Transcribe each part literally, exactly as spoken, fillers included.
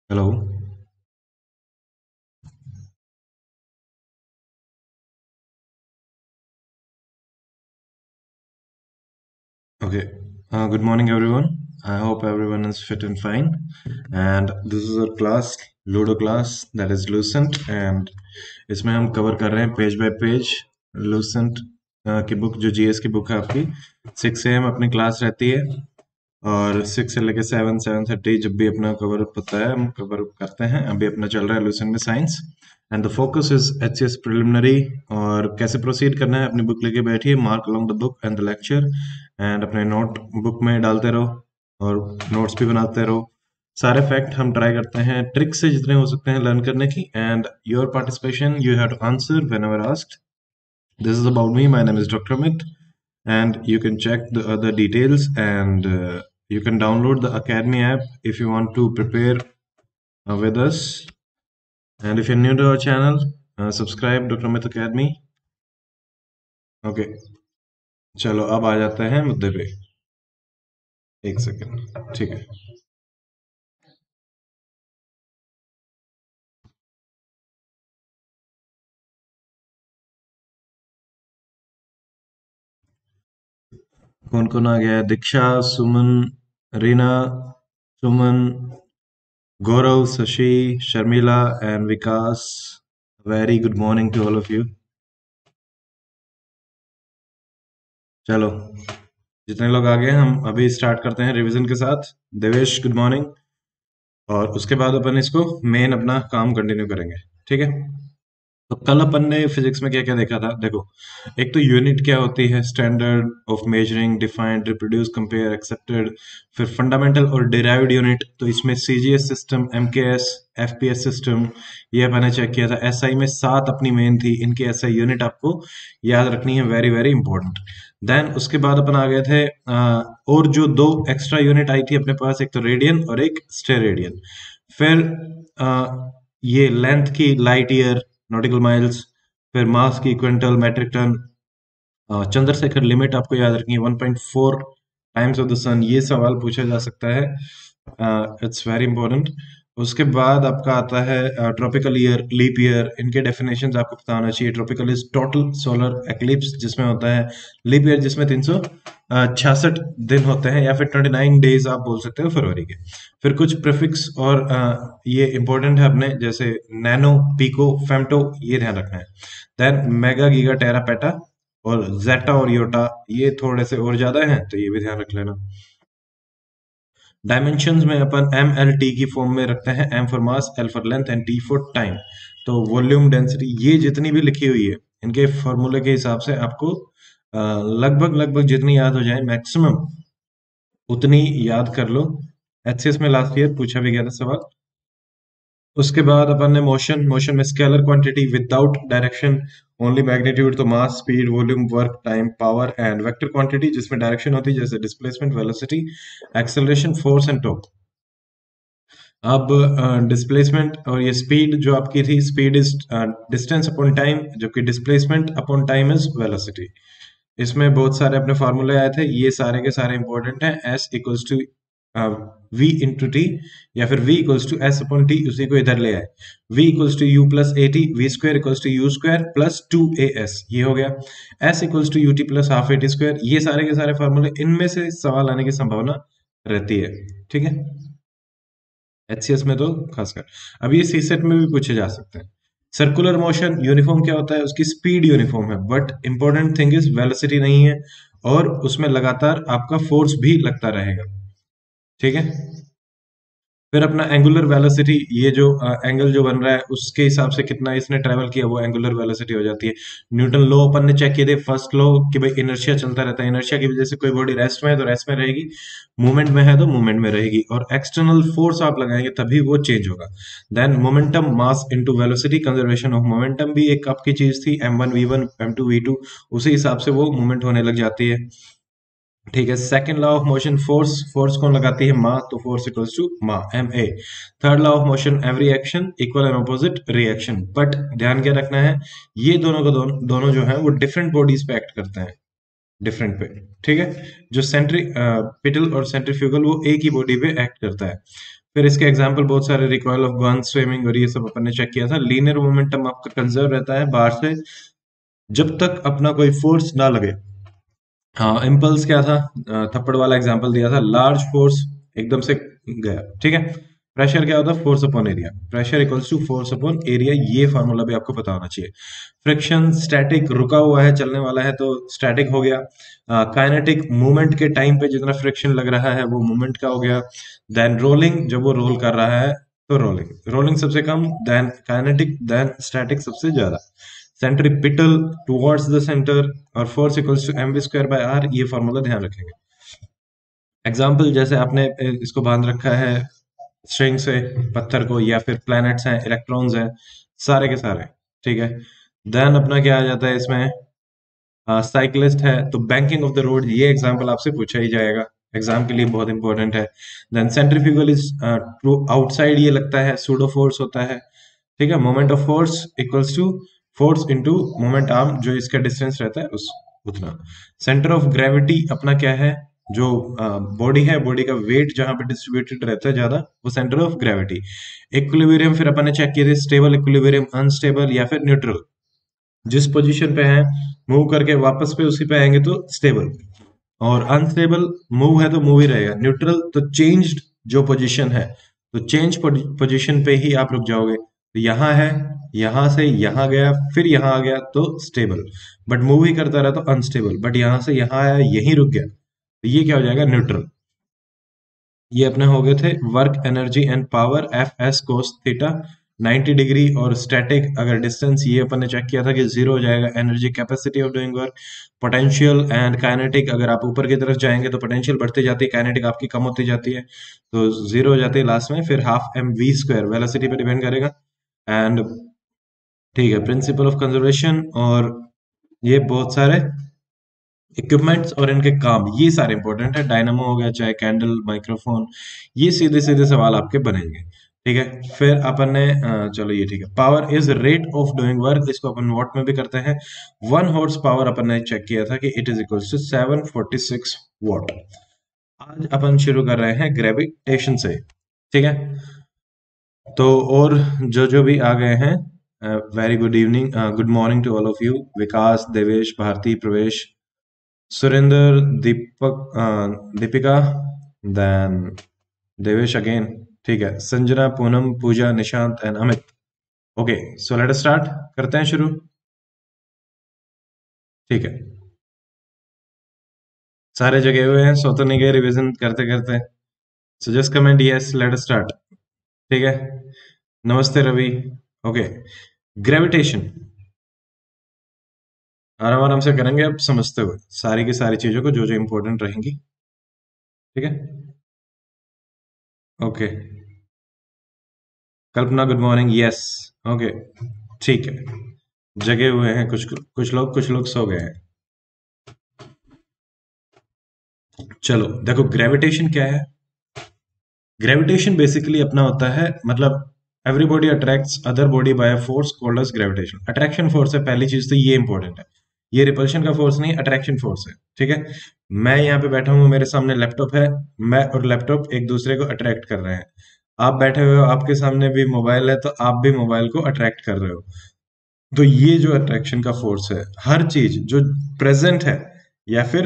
Hello. Okay. Uh, good morning, everyone. I hope everyone is fit and fine. And this is our class, Ludo class, that is Lucent. And इसमें हम cover कर रहे हैं page by page Lucent की book, जो GS की book है आपकी। सिक्स ए एम अपनी क्लास रहती है और सिक्स से लेके सेवन सेवन थर्टी जब भी अपना कवर अप होता है हम कवर अप करते हैं। अभी अपना चल रहा है लूसेंट में science and the focus is H C S preliminary. और कैसे प्रोसीड करना है, अपनी बुक लेके बैठिए, mark along the book and the lecture and अपने नोट बुक में डालते रहो और नोट्स भी बनाते रहो। सारे फैक्ट हम ट्राई करते हैं ट्रिक से जितने हो सकते हैं लर्न करने की। And your participation, you have to answer whenever asked. This is about me. My name is doctor Amit, and you can check the other details and uh, you can download the Academy app if you want to prepare uh, with us. And if you're new to our channel, uh, subscribe doctor Amit Academy. Okay, चलो अब आ जाते हैं मुद्दे पे। एक second, ठीक है। कौन कौन आ गया है? दीक्षा, सुमन, रीना, सुमन, Gaurav, Sashi, Sharmila, and Vikas. Very good morning to all of you. चलो, जितने लोग आ गए हम अभी स्टार्ट करते हैं रिवीजन के साथ। Devesh, good morning. और उसके बाद अपन इसको मेन अपना काम कंटिन्यू करेंगे, ठीक है। तो कल अपन ने फिजिक्स में क्या क्या देखा था, देखो। एक तो यूनिट क्या होती है, standard of measuring, defined, reproduce, compare, accepted. फिर फंडामेंटल और डिराइव्ड यूनिट, तो इसमें CGS system, MKS, FPS system, ये मैंने चेक किया था। एसआई में सात अपनी मेन थी, इनकी एसआई यूनिट आपको याद रखनी है, वेरी वेरी इंपॉर्टेंट। देन उसके बाद अपन आ गए थे आ, और जो दो एक्स्ट्रा यूनिट आई थी अपने पास, एक तो रेडियन और एक स्टेरेडियन। फिर आ, ये लेंथ की लाइट ईयर, नॉटिकल माइल्स। फिर मास की quintal, metric ton. Chandrasekhar limit आपको याद रखनी है, one point four times of the sun. ये सवाल पूछा जा सकता है, इट्स वेरी इंपॉर्टेंट। उसके बाद आपका आता है ट्रॉपिकल ईयर, लीप ईयर। इनके डेफिनेशंस आपको पता होना चाहिए। Tropical is total solar eclipse जिसमें होता है, लीप ईयर जिसमें तीन सौ छियासठ दिन होते हैं, या फिर ट्वेंटी नाइन डेज आप बोल सकते हो फरवरी के। फिर कुछ प्रीफिक्स और अ, ये इंपॉर्टेंट है अपने, जैसे नैनो, पिको, फेम्टो, ये ध्यान रखना है। Then mega, giga, tera, peta और जेटा और योटा, ये थोड़े से और ज्यादा हैं तो ये भी ध्यान रख लेना। डायमेंशंस में अपन एम एल टी की फॉर्म में रखते हैं, M for mass, L for length and T for time. तो वॉल्यूम, डेंसिटी, ये जितनी भी लिखी हुई है इनके फॉर्मूले के हिसाब से आपको अ, लगभग लगभग जितनी याद हो जाए मैक्सिमम उतनी याद कर लो। एचसीएस में लास्ट ईयर पूछा भी गया था सवाल। उसके बाद अपन ने मोशन, मोशन में scalar quantity without direction, only magnitude, तो mass, speed, volume, work, time, power. And vector quantity जिसमें डायरेक्शन होती है, जैसे displacement, velocity, acceleration, force and torque. अब डिस्प्लेसमेंट और ये स्पीड जो आपकी थी, speed is distance upon time, जबकि displacement upon time is velocity. इसमें बहुत सारे अपने फॉर्मूले आए थे, ये सारे के सारे इंपॉर्टेंट हैं। S equals to V into T, या फिर v equals to S upon T, उसी को इधर ले आए। v equals to U plus A T, V square equals to you square plus two A S, ये हो गया। s equals to U T plus half A T square. ये सारे के सारे फॉर्मूले, इनमें से सवाल आने की संभावना रहती है, ठीक है। एचसीएस में तो खासकर। अब ये सीसेट में भी पूछे जा सकते हैं। सर्कुलर मोशन यूनिफॉर्म क्या होता है, उसकी स्पीड यूनिफॉर्म है, but important thing is velocity नहीं है, और उसमें लगातार आपका फोर्स भी लगता रहेगा, ठीक है। फिर अपना एंगुलर वेलोसिटी, ये जो एंगल जो बन रहा है उसके हिसाब से कितना इसने ट्रेवल किया, वो एंगुलर वेलोसिटी हो जाती है। न्यूटन लॉ अपन ने चेक किए थे, फर्स्ट लॉ कि भाई इनर्शिया चलता रहता है, इनर्शिया की वजह से कोई बॉडी रेस्ट में है तो रेस्ट में रहेगी, मूवमेंट में है तो मूवमेंट में रहेगी, और एक्सटर्नल फोर्स आप लगाएंगे तभी वो चेंज होगा। Then momentum, mass into velocity, conservation of momentum भी एक आपकी चीज थी, M one V one, M two V two, उसी हिसाब से वो मूवमेंट होने लग जाती है, ठीक है। Second law of motion, force, force कौन लगाती है, मास, तो फोर्स इक्वल्स टू मा, M A. Third law of motion, every action equal and opposite reaction, but ध्यान क्या रखना है, ये दोनों को दोनों दोनों जो है वो डिफरेंट बॉडीज पे एक्ट करते हैं, डिफरेंट पे, ठीक है। जो सेंट्री पिटल और सेंट्रीफ्यूगल वो एक ही बॉडी पे एक्ट करता है। फिर इसके एग्जांपल बहुत सारे, रिकॉइल ऑफ गन, स्विमिंग और ये सब अपन ने चेक किया था। लीनियर मोमेंटम आपका कंजर्व रहता है बाहर से जब तक अपना कोई फोर्स ना लगे। हाँ, इम्पल्स क्या था, अ, थप्पड़ वाला एग्जांपल दिया था। लार्ज फोर्स एकदम से गया, ठीक है। प्रेशर क्या होता है, force upon area. Pressure equals to force upon area, ये फॉर्मूला भी आपको पता होना चाहिए। फ्रिक्शन, स्टैटिक, रुका हुआ है चलने वाला है तो स्टैटिक हो गया। काइनेटिक, मूवमेंट के टाइम पे जितना फ्रिक्शन लग रहा है वो मूवमेंट का हो गया। देन रोलिंग, जब वो रोल कर रहा है तो रोलिंग रोलिंग सबसे कम, देन काइनेटिक, देन स्टैटिक सबसे ज्यादा। सेंट्रीपिटल, टुवर्ड्स द सेंटर, और force equals to M we square by R, ये फॉर्मूला ध्यान रखेंगे। एग्जाम्पल, जैसे आपने ए, इसको बांध रखा है स्ट्रिंग से पत्थर को, या फिर प्लैनेट्स हैं, इलेक्ट्रॉन्स हैं, सारे के सारे, ठीक है। देन अपना क्या आ जाता है इसमें, साइकिलिस्ट है तो बैंकिंग ऑफ द रोड, ये एग्जाम्पल आपसे पूछा ही जाएगा, एग्जाम के लिए बहुत इंपॉर्टेंट है। Then centrifugal is to outside, ये लगता है सूडो फोर्स होता है, ठीक है। Moment of force equals to force into moment arm, जो इसका डिस्टेंस रहता है उस उतना। सेंटर ऑफ ग्रेविटी अपना क्या है, जो बॉडी है, बॉडी का वेट जहां पे डिस्ट्रीब्यूटेड रहता है ज्यादा, वो सेंटर ऑफ ग्रेविटी। इक्विलिब्रियम फिर अपन ने चेक किए थे, स्टेबल इक्विलिब्रियम, अनस्टेबल या फिर न्यूट्रल। जिस पोजीशन पे है मूव करके वापस पे उसी पे आएंगे तो स्टेबल, और अनस्टेबल मूव है तो मूव ही रहेगा। न्यूट्रल तो चेंज्ड जो पोजीशन है, तो चेंज पोजीशन पे ही आप रुक जाओगे। तो यहाँ है, यहां से यहां गया, फिर यहां आ गया तो स्टेबल, बट मूव ही करता रहा तो अनस्टेबल, बट यहां से यहां आया यहीं रुक गया तो ये क्या हो जाएगा, न्यूट्रल। ये अपने हो गए थे work, energy and power, F S cos theta ninety degree. और स्टैटिक, अगर डिस्टेंस ये अपन ने चेक किया था कि जीरो हो जाएगा, energy, capacity of doing work. Potential and kinetic, अगर आप ऊपर की तरफ जाएंगे तो पोटेंशियल बढ़ती जाती है, काइनेटिक आपकी कम होती जाती है, तो जीरो हो जाती है लास्ट में। फिर half M we square, velocity पे डिपेंड करेगा। एंड ठीक है, प्रिंसिपल ऑफ कंजर्वेशन, और ये बहुत सारे इक्विपमेंट्स और इनके काम, ये सारे इंपॉर्टेंट है। डायनामो हो गया, चाहे कैंडल, माइक्रोफोन, ये सीधे सीधे सवाल आपके बनेंगे, ठीक है। फिर अपन ने अ, चलो ये ठीक है, power is rate of doing work, इसको अपन वॉट में भी करते हैं। वन हॉर्स पावर अपन ने चेक किया था कि it is equal to seven forty six watt. आज अपन शुरू कर रहे हैं ग्रेविटेशन से, ठीक है। तो और जो जो भी आ गए हैं, very good evening, good morning to all of you. Vikas, Devesh, Bharti, Pravesh, Surendra, Deepak, uh, Deepika, then Devesh again, ठीक है। Sanjana, Poonam, Pooja, Nishant and Amit. Okay, so let us start, करते हैं शुरू, ठीक है। सारे जगह हुए हैं, सो तो नहीं गए रिवीजन करते करते, so just comment yes, let us start, ठीक है। नमस्ते रवि। ओके, ग्रेविटेशन आराम आराम से करेंगे अब, समझते हुए सारी की सारी चीजों को जो जो इंपॉर्टेंट रहेंगी, ठीक है। Okay, Kalpana, good morning, yes. Okay, ठीक है, जगे हुए हैं कुछ कुछ लोग, कुछ लोग सो गए हैं। चलो देखो, ग्रेविटेशन क्या है। ग्रेविटेशन बेसिकली अपना होता है, मतलब everybody attracts other body by a force called as gravitation. Attraction force है पहली चीज, तो ये इंपॉर्टेंट है। ये रिपल्शन का फोर्स नहीं, अट्रैक्शन फोर्स है, ठीक है। मैं यहाँ पे बैठा हूँ, मेरे सामने लैपटॉप है, मैं और लैपटॉप एक दूसरे को अट्रैक्ट कर रहे हैं। आप बैठे हुए हो, आपके सामने भी मोबाइल है, तो आप भी मोबाइल को अट्रैक्ट कर रहे हो। तो ये जो अट्रैक्शन का फोर्स है, हर चीज जो प्रेजेंट है या फिर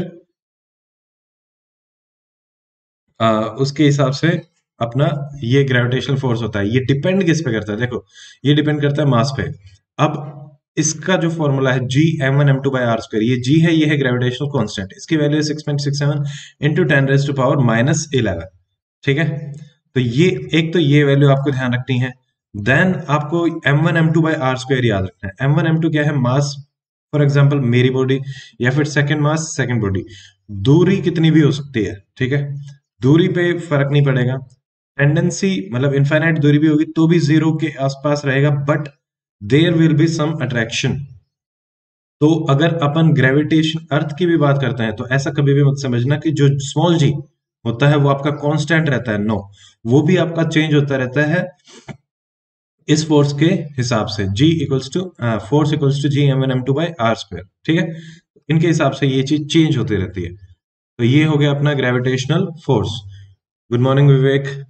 आ, उसके हिसाब से अपना ये ग्रेविटेशनल फोर्स होता है। ये डिपेंड किस पे करता है, देखो ये डिपेंड करता है मास पे। अब इसका जो फॉर्मूला है G M one M two by R square, ये जी है, ये है ग्रेविटेशनल कांस्टेंट, इसकी value six point six seven into ten raise to power minus eleven, ठीक है। तो ये एक, तो ये वैल्यू आपको ध्यान रखनी है। देन आपको M one M two by R square याद रखना है। एम वन एम टू क्या है, मास, फॉर एग्जाम्पल मेरी बॉडी, या फिर सेकेंड मास सेकेंड बॉडी। दूरी कितनी भी हो सकती है, ठीक है, दूरी पे फर्क नहीं पड़ेगा। टेंडेंसी मतलब इनफाइनाइट दूरी भी होगी तो भी जीरो के आसपास रहेगा, but there will be some attraction. तो अगर अपन ग्रेविटेशन अर्थ की भी बात करते हैं तो ऐसा कभी भी मत समझना कि जो स्मॉल जी होता है वो आपका कांस्टेंट रहता है, नो, वो भी आपका चेंज होता रहता है इस फोर्स के हिसाब से। G equals to force equals to G M one M two by R square, ठीक है। इनके हिसाब से ये चीज चेंज होती रहती है। तो ये हो गया अपना gravitational force. Good morning Vivek,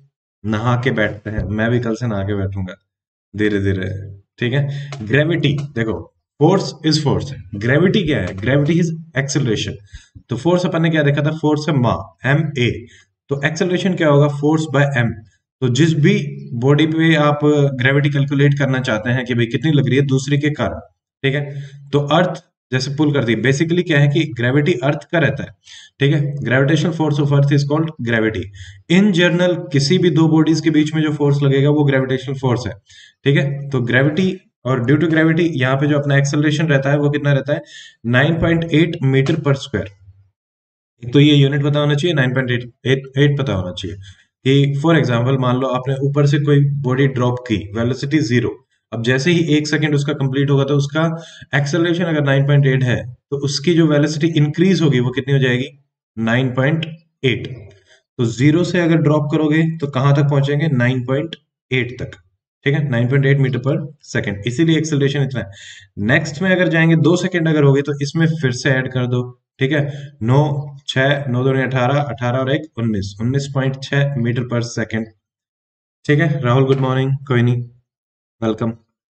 नहा के बैठते हैं, मैं भी कल से नहा के बैठूंगा धीरे धीरे। ठीक है। ग्रेविटी देखो, फोर्स इज फोर्स, ग्रेविटी क्या है? Gravity is acceleration. तो फोर्स अपन ने क्या देखा था? फोर्स है मा, एम ए। तो एक्सेलरेशन क्या होगा? Force by M. तो जिस भी बॉडी पे आप ग्रेविटी कैलकुलेट करना चाहते हैं कि भाई कितनी लग रही है दूसरे के कारण, ठीक है, तो अर्थ जैसे पुल करती है, बेसिकली क्या है कि ग्रेविटी अर्थ का रहता है। ठीक है। Gravitational force of earth is called gravity. In general किसी भी दो बॉडीज के बीच में जो फोर्स लगेगा वो ग्रेविटेशनल फोर्स है। ठीक है। तो ग्रेविटी और ड्यू टू ग्रेविटी यहाँ पे जो अपना एक्सेलरेशन रहता है वो कितना रहता है? Nine point eight metre per square. तो ये यूनिट पता होना चाहिए, नाइन पॉइंट एट एट पता होना चाहिए कि फॉर एग्जांपल मान लो आपने ऊपर से कोई बॉडी ड्रॉप की, वेलोसिटी जीरो। अब जैसे ही एक सेकंड उसका कंप्लीट होगा तो उसका एक्सेलरेशन अगर नाइन पॉइंट एट है, तो उसकी जो वेलोसिटी इंक्रीज होगी वो कितनी हो जाएगी? Nine point eight. तो जीरो से अगर ड्रॉप करोगे तो कहां तक पहुंचेंगे? नाइन पॉइंट एट तक। ठीक है। Nine point eight metre per second, इसीलिए एक्सेलरेशन इतना है। नेक्स्ट में अगर जाएंगे, दो सेकंड अगर हो गए तो इसमें फिर से ऐड कर दो। ठीक है। नौ, छह, नौ दो अठारह, अठारह और एक उन्नीस, उन्नीस पॉइंट छह मीटर पर सेकंड। ठीक है। राहुल गुड मॉर्निंग, कोई नहीं, welcome.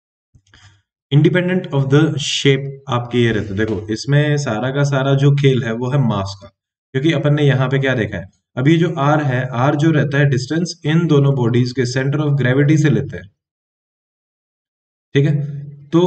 Independent of the shape आपके ये रहते, देखो इसमें सारा का सारा जो खेल है वो है मास का, क्योंकि अपन ने यहाँ पे क्या देखा है? अभी जो आर है, आर जो रहता है डिस्टेंस इन दोनों बॉडीज के सेंटर ऑफ ग्रेविटी से लेते हैं। ठीक है। तो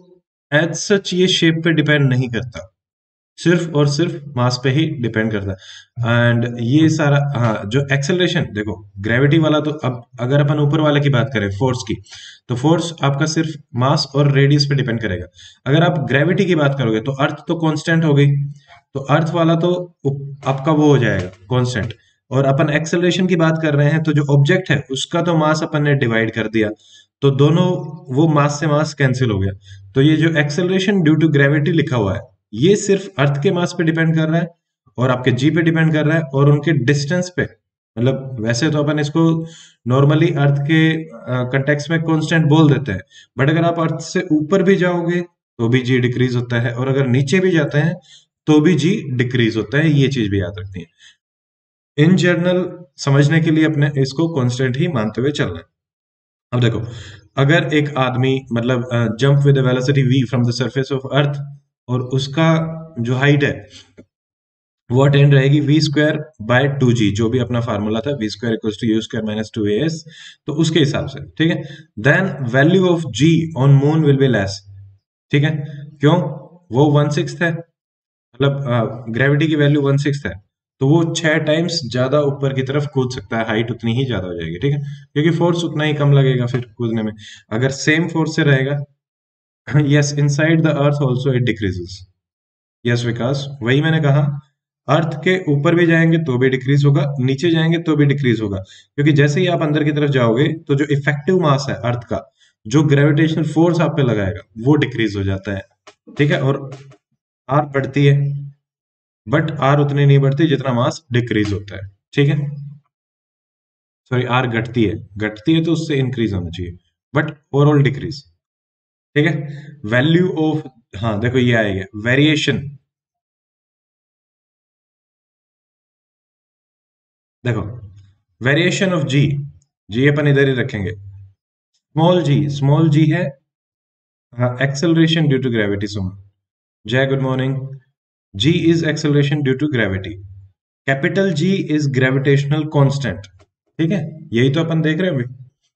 एज सच ये शेप पे डिपेंड नहीं करता, सिर्फ और सिर्फ मास पे ही डिपेंड करता है। एंड ये सारा, हाँ, जो एक्सेलरेशन देखो ग्रेविटी वाला, तो अब अगर अपन ऊपर वाले की बात करें फोर्स की, तो फोर्स आपका सिर्फ मास और रेडियस पे डिपेंड करेगा। अगर आप ग्रेविटी की बात करोगे तो अर्थ तो कांस्टेंट हो गई, तो अर्थ वाला तो उप- आपका वो हो जाएगा कांस्टेंट। और अपन एक्सेलरेशन की बात कर रहे हैं तो जो ऑब्जेक्ट है उसका तो मास अपन ने डिवाइड कर दिया, तो दोनों वो मास से मास कैंसिल हो गया। तो ये जो एक्सेलरेशन ड्यू टू ग्रेविटी लिखा हुआ है, ये सिर्फ अर्थ के मास पे डिपेंड कर रहा है और आपके जी पे डिपेंड कर रहा है और उनके डिस्टेंस पे। मतलब वैसे तो अपन इसको नॉर्मली अर्थ के कंटेक्स्ट में कांस्टेंट बोल देते हैं, बट अगर आप अर्थ से ऊपर भी जाओगे तो भी जी डिक्रीज होता है, और अगर नीचे भी जाते हैं तो भी जी डिक्रीज होता है। ये चीज भी याद रखनी है। इन जनरल समझने के लिए अपने इसको कांस्टेंट ही मानते हुए चलना है। अब देखो, अगर एक आदमी मतलब jump with velocity v from the surface of earth, और उसका जो हाइट है वो अटेन रहेगी v square by two g, जो भी अपना फार्मूला था, v square equals to you square minus two A s. तो उसके हिसाब से, ठीक है, then value of g on moon will be less. ठीक है। क्यों? वो वन सिक्स है, मतलब ग्रेविटी की वैल्यू वन सिक्स है, तो वो छह टाइम्स ज्यादा ऊपर की तरफ कूद सकता है, हाइट उतनी ही ज्यादा हो जाएगी। ठीक है। क्योंकि फोर्स उतना ही कम लगेगा फिर कूदने में। अगर सेम फोर्स से रहेगा, yes, inside the earth also it decreases. Yes Vikas, वही मैंने कहा, अर्थ के ऊपर भी जाएंगे तो भी डिक्रीज होगा, नीचे जाएंगे तो भी डिक्रीज होगा, क्योंकि जैसे ही आप अंदर की तरफ जाओगे तो जो इफेक्टिव मास है अर्थ का, जो ग्रेविटेशनल फोर्स आप पे लगाएगा, वो डिक्रीज हो जाता है। ठीक है। और आर बढ़ती है, बट आर उतनी नहीं बढ़ती जितना मास डिक्रीज होता है। ठीक है। सॉरी, आर घटती है, घटती है तो उससे इंक्रीज होना चाहिए, बट ओवरऑल डिक्रीज। ठीक है। वैल्यू ऑफ, हाँ देखो ये आएगा वेरिएशन। देखो, वेरिएशन ऑफ जी, जी अपन इधर ही रखेंगे। स्मॉल जी, स्मॉल जी है एक्सेलरेशन ड्यू टू ग्रेविटी। सुन, Jay good morning. G is acceleration due to gravity, capital g is gravitational constant. ठीक है। यही तो अपन देख रहे हैं अभी।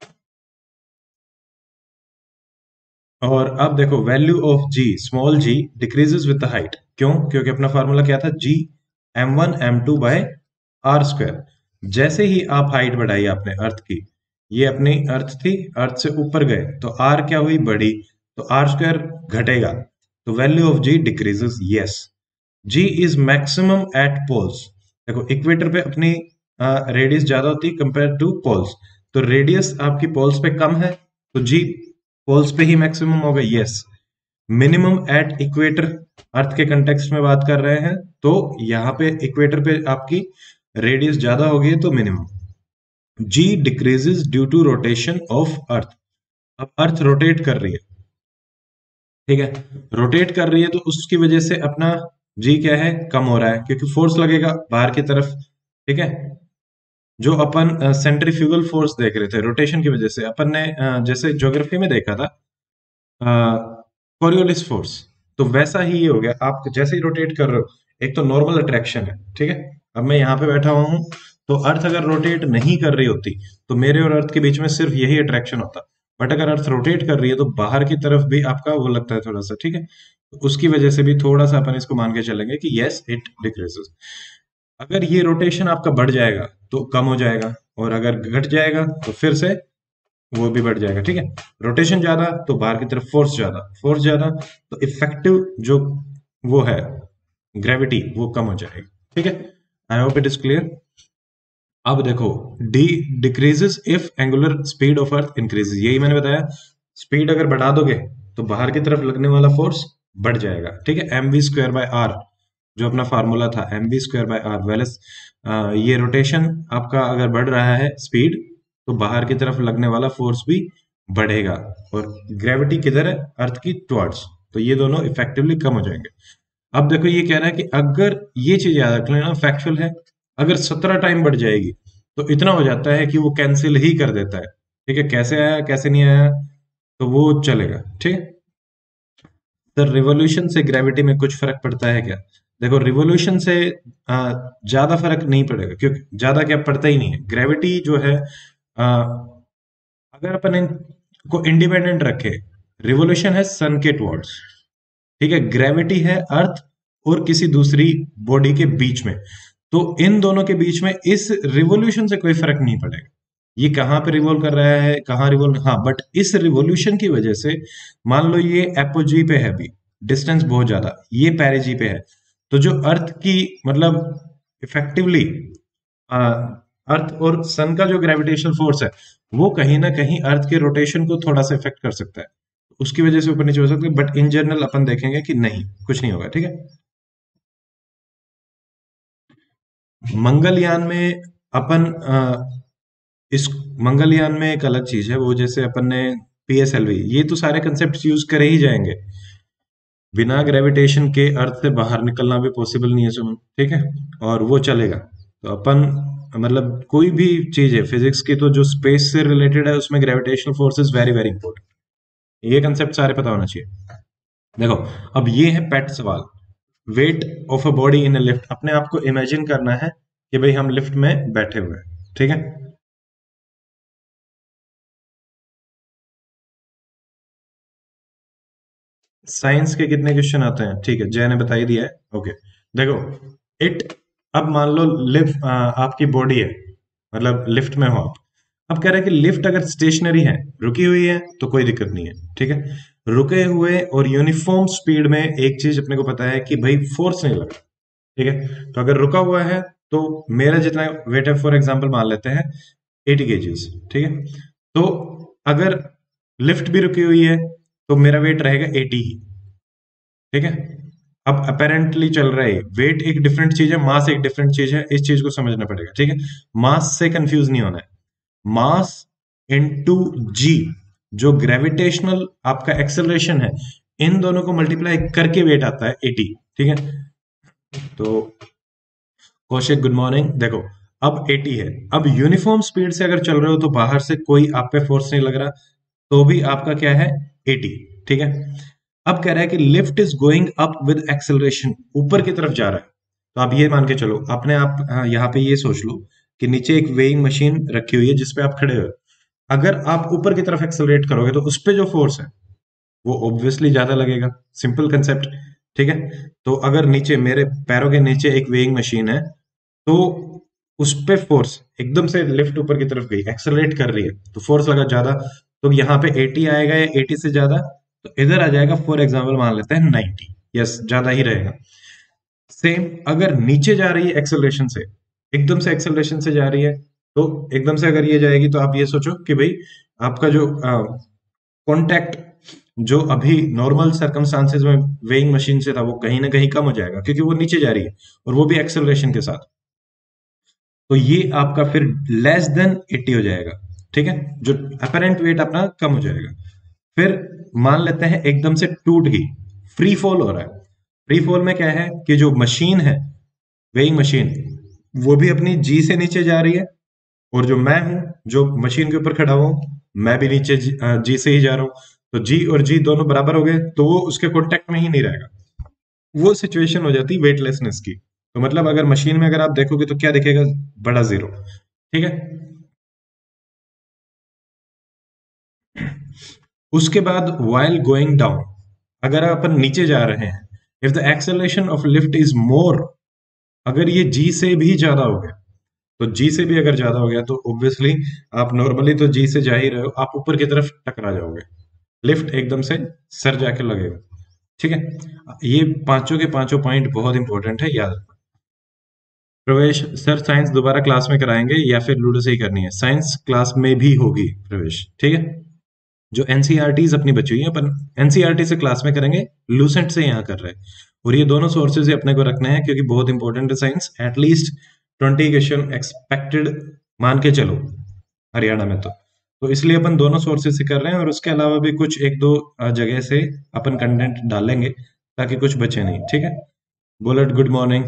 और अब देखो, value of g, small g decreases with the height. क्यों? क्योंकि अपना फार्मूला क्या था? G M one M two by r square. जैसे ही आप हाइट बढ़ाई आपने अर्थ की, ये अपनी अर्थ थी, अर्थ से ऊपर गए तो आर क्या हुई? बढ़ी, तो आर स्क्वायर घटेगा, तो value of g decreases. Yes, g is maximum at poles. देखो इक्वेटर पे अपनी रेडियस ज्यादा होती है कंपेयर टू पोल्स, तो रेडियस आपकी पोल्स पे कम है, तो जी पोल्स पे ही मैक्सिमम होगा। Yes, minimum at equator, earth के कंटेक्स्ट में बात कर रहे हैं, तो यहाँ पे इक्वेटर पे आपकी रेडियस ज्यादा होगी तो minimum. G decreases due to rotation of earth. अब अर्थ रोटेट कर रही है, ठीक है, रोटेट कर रही है तो उसकी वजह से अपना जी क्या है? कम हो रहा है, क्योंकि फोर्स लगेगा बाहर की तरफ। ठीक है। जो अपन सेंट्रीफ्यूगल फोर्स देख रहे थे रोटेशन की वजह से, अपन ने अ, जैसे ज्योग्राफी में देखा था कोरियोलिस फोर्स, तो वैसा ही ये हो गया। आप जैसे ही रोटेट कर रहे हो, एक तो नॉर्मल अट्रैक्शन है, ठीक है। अब मैं यहाँ पे बैठा हुआ हूँ, तो अर्थ अगर रोटेट नहीं कर रही होती तो मेरे और अर्थ के बीच में सिर्फ यही अट्रैक्शन होता। बट अगर अर्थ रोटेट कर रही है तो बाहर की तरफ भी आपका वो लगता है थोड़ा सा, ठीक है। तो उसकी वजह से भी थोड़ा सा अपन इसको मान के चलेंगे कि यस इट डिक्रीजेस। अगर ये रोटेशन आपका बढ़ जाएगा तो कम हो जाएगा, और अगर घट जाएगा तो फिर से वो भी बढ़ जाएगा, ठीक है। रोटेशन ज्यादा तो बाहर की तरफ फोर्स ज्यादा, फोर्स ज्यादा तो इफेक्टिव जो वो है ग्रेविटी वो कम हो जाएगी, ठीक है। I hope it is clear. अब देखो, g decreases if angular speed of earth increases, यही मैंने बताया। स्पीड अगर बढ़ा दोगे तो बाहर की तरफ लगने वाला फोर्स बढ़ जाएगा, ठीक है। M we square by r जो अपना फार्मूला था, m we square by r वेलस, ये रोटेशन आपका अगर बढ़ रहा है स्पीड, तो बाहर की तरफ लगने वाला फोर्स भी बढ़ेगा। और ग्रेविटी किधर है? अर्थ की टुवर्ड्स, तो ये दोनों इफेक्टिवली कम हो जाएंगे। अब देखो ये कह रहा है कि अगर ये चीज याद रख लेना, फैक्चुअल है, अगर सत्रह टाइम बढ़ जाएगी तो इतना हो जाता है कि वो कैंसिल ही कर देता है, ठीक है। कैसे आया कैसे नहीं आया तो वो चलेगा, ठीक है। सर रिवॉल्यूशन से ग्रेविटी में कुछ फर्क पड़ता है क्या? देखो रिवॉल्यूशन से आ, ज्यादा फर्क नहीं पड़ेगा, क्योंकि ज्यादा क्या पड़ता ही नहीं है। ग्रेविटी जो है, आ, अगर अपन इनको इंडिपेंडेंट रखे, रिवॉल्यूशन है सन के टुवर्ड्स, ठीक है। ग्रेविटी है अर्थ और किसी दूसरी बॉडी के बीच में, तो इन दोनों के बीच में इस रिवॉल्यूशन से कोई फर्क नहीं पड़ेगा। ये कहाँ पे रिवॉल्व कर रहा है, कहाँ रिवॉल्व, हाँ, बट इस रिवॉल्यूशन की वजह से मान लो ये एपोजी पे है, अभी डिस्टेंस बहुत ज्यादा, ये पेरिजी पे है, तो जो अर्थ की मतलब इफेक्टिवली अर्थ और सन का जो ग्रेविटेशनल फोर्स है, वो कहीं ना कहीं अर्थ के रोटेशन को थोड़ा सा इफेक्ट कर सकता है, उसकी वजह से ऊपर नीचे हो सकता है। बट इन जनरल अपन देखेंगे कि नहीं, कुछ नहीं होगा, ठीक है। मंगलयान में अपन अ, इस मंगलयान में एक अलग चीज है, वो जैसे अपन ने पी एस एल वी, ये तो सारे कंसेप्ट यूज करे ही जाएंगे। बिना ग्रेविटेशन के अर्थ से बाहर निकलना भी पॉसिबल नहीं है सुमन, ठीक है, और वो चलेगा। तो अपन मतलब कोई भी चीज है फिजिक्स की, तो जो स्पेस से रिलेटेड है उसमें gravitational force is very very important. ये कंसेप्ट सारे पता होना चाहिए। देखो, अब ये है पेट सवाल, weight of a body in a lift. अपने आप को इमेजिन करना है कि भाई हम लिफ्ट में बैठे हुए हैं, ठीक है। साइंस के कितने क्वेश्चन आते हैं, ठीक है, जय ने बता ही दिया है, ओके। देखो, इट, अब मान लो लिफ्ट आपकी बॉडी है, मतलब लिफ्ट में हो आप। अब कह रहे हैं कि लिफ्ट अगर स्टेशनरी है, रुकी हुई है, तो कोई दिक्कत नहीं है, ठीक है। रुके हुए और यूनिफॉर्म स्पीड में एक चीज अपने को पता है कि भाई फोर्स नहीं लगा, ठीक है। तो अगर रुका हुआ है तो मेरा जितना वेट है, फॉर एग्जांपल मान लेते हैं एटी केजीज, ठीक है। तो अगर लिफ्ट भी रुकी हुई है तो मेरा वेट रहेगा एटी ही, ठीक है। अब अपेरेंटली चल रहा है, वेट एक डिफरेंट चीज है, मास एक डिफरेंट चीज है, इस चीज को समझना पड़ेगा, ठीक है। मास से कंफ्यूज नहीं होना है। मास इनटू जी, जो ग्रेविटेशनल आपका एक्सेलरेशन है, इन दोनों को मल्टीप्लाई करके वेट आता है एटी, ठीक है। तो कौशिक गुड मॉर्निंग। देखो, अब एटी है, अब यूनिफॉर्म स्पीड से अगर चल रहे हो तो बाहर से कोई आप पे फोर्स नहीं लग रहा, तो भी आपका क्या है, एटी, ठीक है। अब कह रहा है कि lift is going up with acceleration, ऊपर की तरफ जा रहा है। तो आप ये मान के चलो, अपने आप हाँ, यहाँ पे ये सोच लो कि नीचे एक वेइंग मशीन रखी हुई है जिसपे आप खड़े हो। अगर आप ऊपर की तरफ एक्सेलरेट करोगे तो उस पे जो फोर्स है वो ऑब्वियसली ज्यादा लगेगा, सिंपल कंसेप्ट, ठीक है। तो अगर नीचे मेरे पैरों के नीचे एक वेइंग मशीन है, तो उस पे फोर्स एकदम से लिफ्ट ऊपर की तरफ गई, एक्सेलरेट कर रही है, तो फोर्स लगा ज्यादा, तो यहाँ पे एटी आएगा या एटी से ज्यादा, तो इधर आ जाएगा फॉर एग्जाम्पल मान लेते हैं नाइनटी, यस ज्यादा ही रहेगा। सेम अगर नीचे जा रही है एक्सेलरेशन से, एकदम से एक्सेलरेशन से जा रही है, तो एकदम से अगर ये जाएगी तो आप ये सोचो कि भाई आपका जो कांटेक्ट जो अभी नॉर्मल सर्कमस्टांसेस में वेइंग मशीन से था, वो कहीं ना कहीं कम हो जाएगा, क्योंकि वो नीचे जा रही है और वो भी एक्सेलरेशन के साथ। तो ये आपका फिर लेस देन एटी हो जाएगा, ठीक है, जो अपेरेंट वेट अपना कम हो जाएगा। फिर मान लेते हैं एकदम से टूट गई, फ्री फॉल हो रहा है। फ्री फॉल में क्या है कि जो मशीन है, वेइंग मशीन, वो भी अपनी जी से नीचे जा रही है, और जो मैं हूं, जो मशीन के ऊपर खड़ा हूं, मैं भी नीचे जी, अ, जी से ही जा रहा हूं, तो जी और जी दोनों बराबर हो गए, तो वो उसके कॉन्टेक्ट में ही नहीं रहेगा। वो सिचुएशन हो जाती है वेटलेसनेस की। तो मतलब अगर मशीन में अगर आप देखोगे तो क्या दिखेगा? बड़ा जीरो। ठीक है। उसके बाद while गोइंग डाउन, अगर अपन नीचे जा रहे हैं, if the acceleration of lift is more, अगर ये जी से भी ज्यादा हो गया, तो जी से भी अगर ज्यादा हो गया तो ऑब्वियसली आप नॉर्मली तो जी से जा ही रहे हो, आप ऊपर की तरफ टकरा जाओगे, लिफ्ट एकदम से सर जाके लगेगा। ठीक है। ये पांचों के पांचों पॉइंट बहुत इंपॉर्टेंट है, याद रखना। प्रवेश सर साइंस दोबारा क्लास में कराएंगे या फिर लूडो से ही करनी है? साइंस क्लास में भी होगी प्रवेश, ठीक है। जो एनसीईआरटीज अपनी बची हुई है अपन एनसीईआरटी से क्लास में करेंगे, लूसेंट से यहाँ कर रहे हैं। और ये दोनों सोर्सेज ही अपने को रखने हैं क्योंकि बहुत इंपॉर्टेंट है science, at least twenty question expected मान के चलो हरियाणा में। तो तो इसलिए अपन दोनों सोर्सेज से कर रहे हैं, और उसके अलावा भी कुछ एक दो अ, जगह से अपन कंटेंट डालेंगे ताकि कुछ बचे नहीं। ठीक है। Bullet good morning.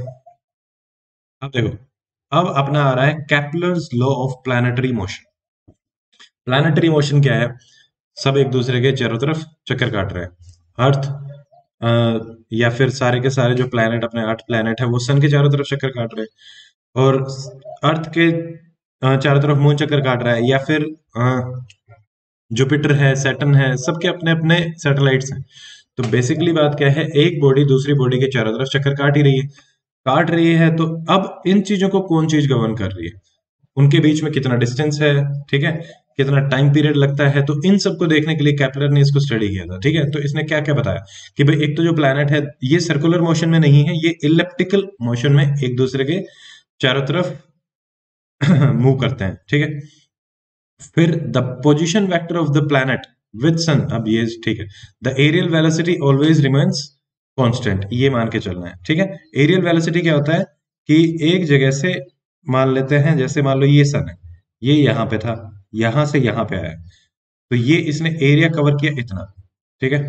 अब देखो, अब अपना आ रहा है Kepler's law of planetary motion. Planetary motion क्या है? सब एक दूसरे के चारों तरफ चक्कर काट रहे हैं। अर्थ अ, या फिर सारे के सारे जो प्लैनेट, अपने आठ प्लैनेट है, वो सन के चारों तरफ चक्कर काट रहे हैं। और अर्थ के अ, चारों तरफ मून चक्कर काट रहा है, या फिर जुपिटर है, सैटर्न है, सबके अपने अपने सैटेलाइट्स हैं। तो बेसिकली बात क्या है, एक बॉडी दूसरी बॉडी के चारों तरफ चक्कर काट ही रही है, काट रही है। तो अब इन चीजों को कौन चीज गवर्न कर रही है? उनके बीच में कितना डिस्टेंस है, ठीक है, कितना टाइम पीरियड लगता है, तो इन सबको देखने के लिए कैपलर ने इसको स्टडी किया था। ठीक है। तो इसने क्या क्या बताया कि भाई एक तो जो प्लैनेट है ये सर्कुलर मोशन में नहीं है, ये इलिप्टिकल मोशन में एक दूसरे के चारों तरफ मूव करते हैं। ठीक है। फिर the position vector of the planet with sun, अब ये ठीक है, the areal velocity always remains constant, ये मान के चलना है। ठीक है। एरियल वेलोसिटी क्या होता है कि एक जगह से मान लेते हैं, जैसे मान लो ये सन है, ये यहां पे था, यहां से यहां पे आया, तो ये इसने एरिया कवर किया इतना। ठीक है।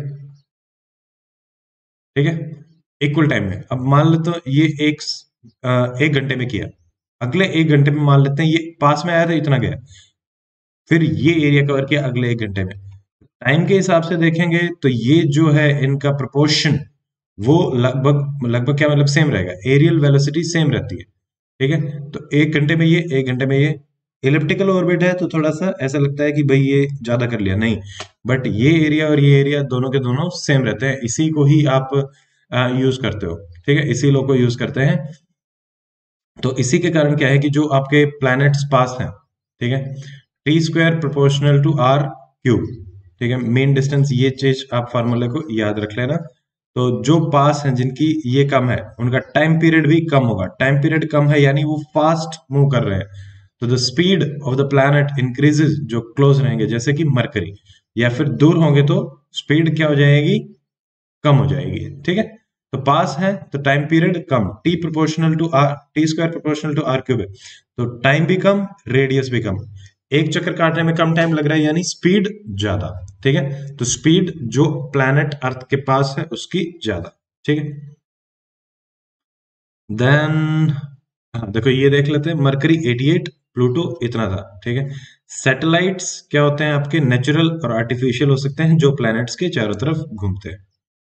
ठीक है। इक्वल टाइम में। अब मान लो तो ये एक अ, एक घंटे में किया, अगले एक घंटे में मान लेते हैं ये पास में आया था, इतना गया, फिर ये एरिया कवर किया अगले एक घंटे में। टाइम के हिसाब से देखेंगे तो ये जो है इनका प्रोपोर्शन, वो लगभग लगभग क्या मतलब सेम रहेगा, एरियल वेलोसिटी सेम रहती है। ठीक है। तो एक घंटे में ये, एक घंटे में ये। इलिप्टिकल ऑर्बिट है तो थोड़ा सा ऐसा लगता है कि भाई ये ज्यादा कर लिया, नहीं, बट ये एरिया और ये एरिया दोनों के दोनों सेम रहते हैं, इसी को ही आप यूज करते हो। ठीक है। इसी लो को यूज करते हैं। तो इसी के कारण क्या है कि जो आपके प्लैनेट्स पास हैं, ठीक है, t square proportional to r cube. ठीक है। मेन डिस्टेंस, ये चीज आप फार्मूले को याद रख लेना। तो जो पास हैं जिनकी ये कम है, उनका टाइम पीरियड भी कम होगा। टाइम पीरियड कम है यानी वो फास्ट मूव कर रहे हैं, तो the speed of the planet increases जो क्लोज रहेंगे, जैसे कि मरकरी। या फिर दूर होंगे तो स्पीड क्या हो जाएगी, कम हो जाएगी। ठीक है। तो पास है तो टाइम पीरियड कम, t proportional to r, t square proportional to r cube है, तो टाइम भी कम, रेडियस भी कम। एक चक्कर काटने में कम टाइम लग रहा है यानी स्पीड ज्यादा। ठीक है। तो स्पीड जो प्लैनेट अर्थ के पास है उसकी ज्यादा। ठीक है। देन हाँ देखो, ये देख लेते हैं, मरकरी अठासी, प्लूटो इतना था। ठीक है। सैटेलाइट्स क्या होते हैं आपके, नेचुरल और आर्टिफिशियल हो सकते हैं, जो प्लैनेट्स के चारों तरफ घूमते हैं।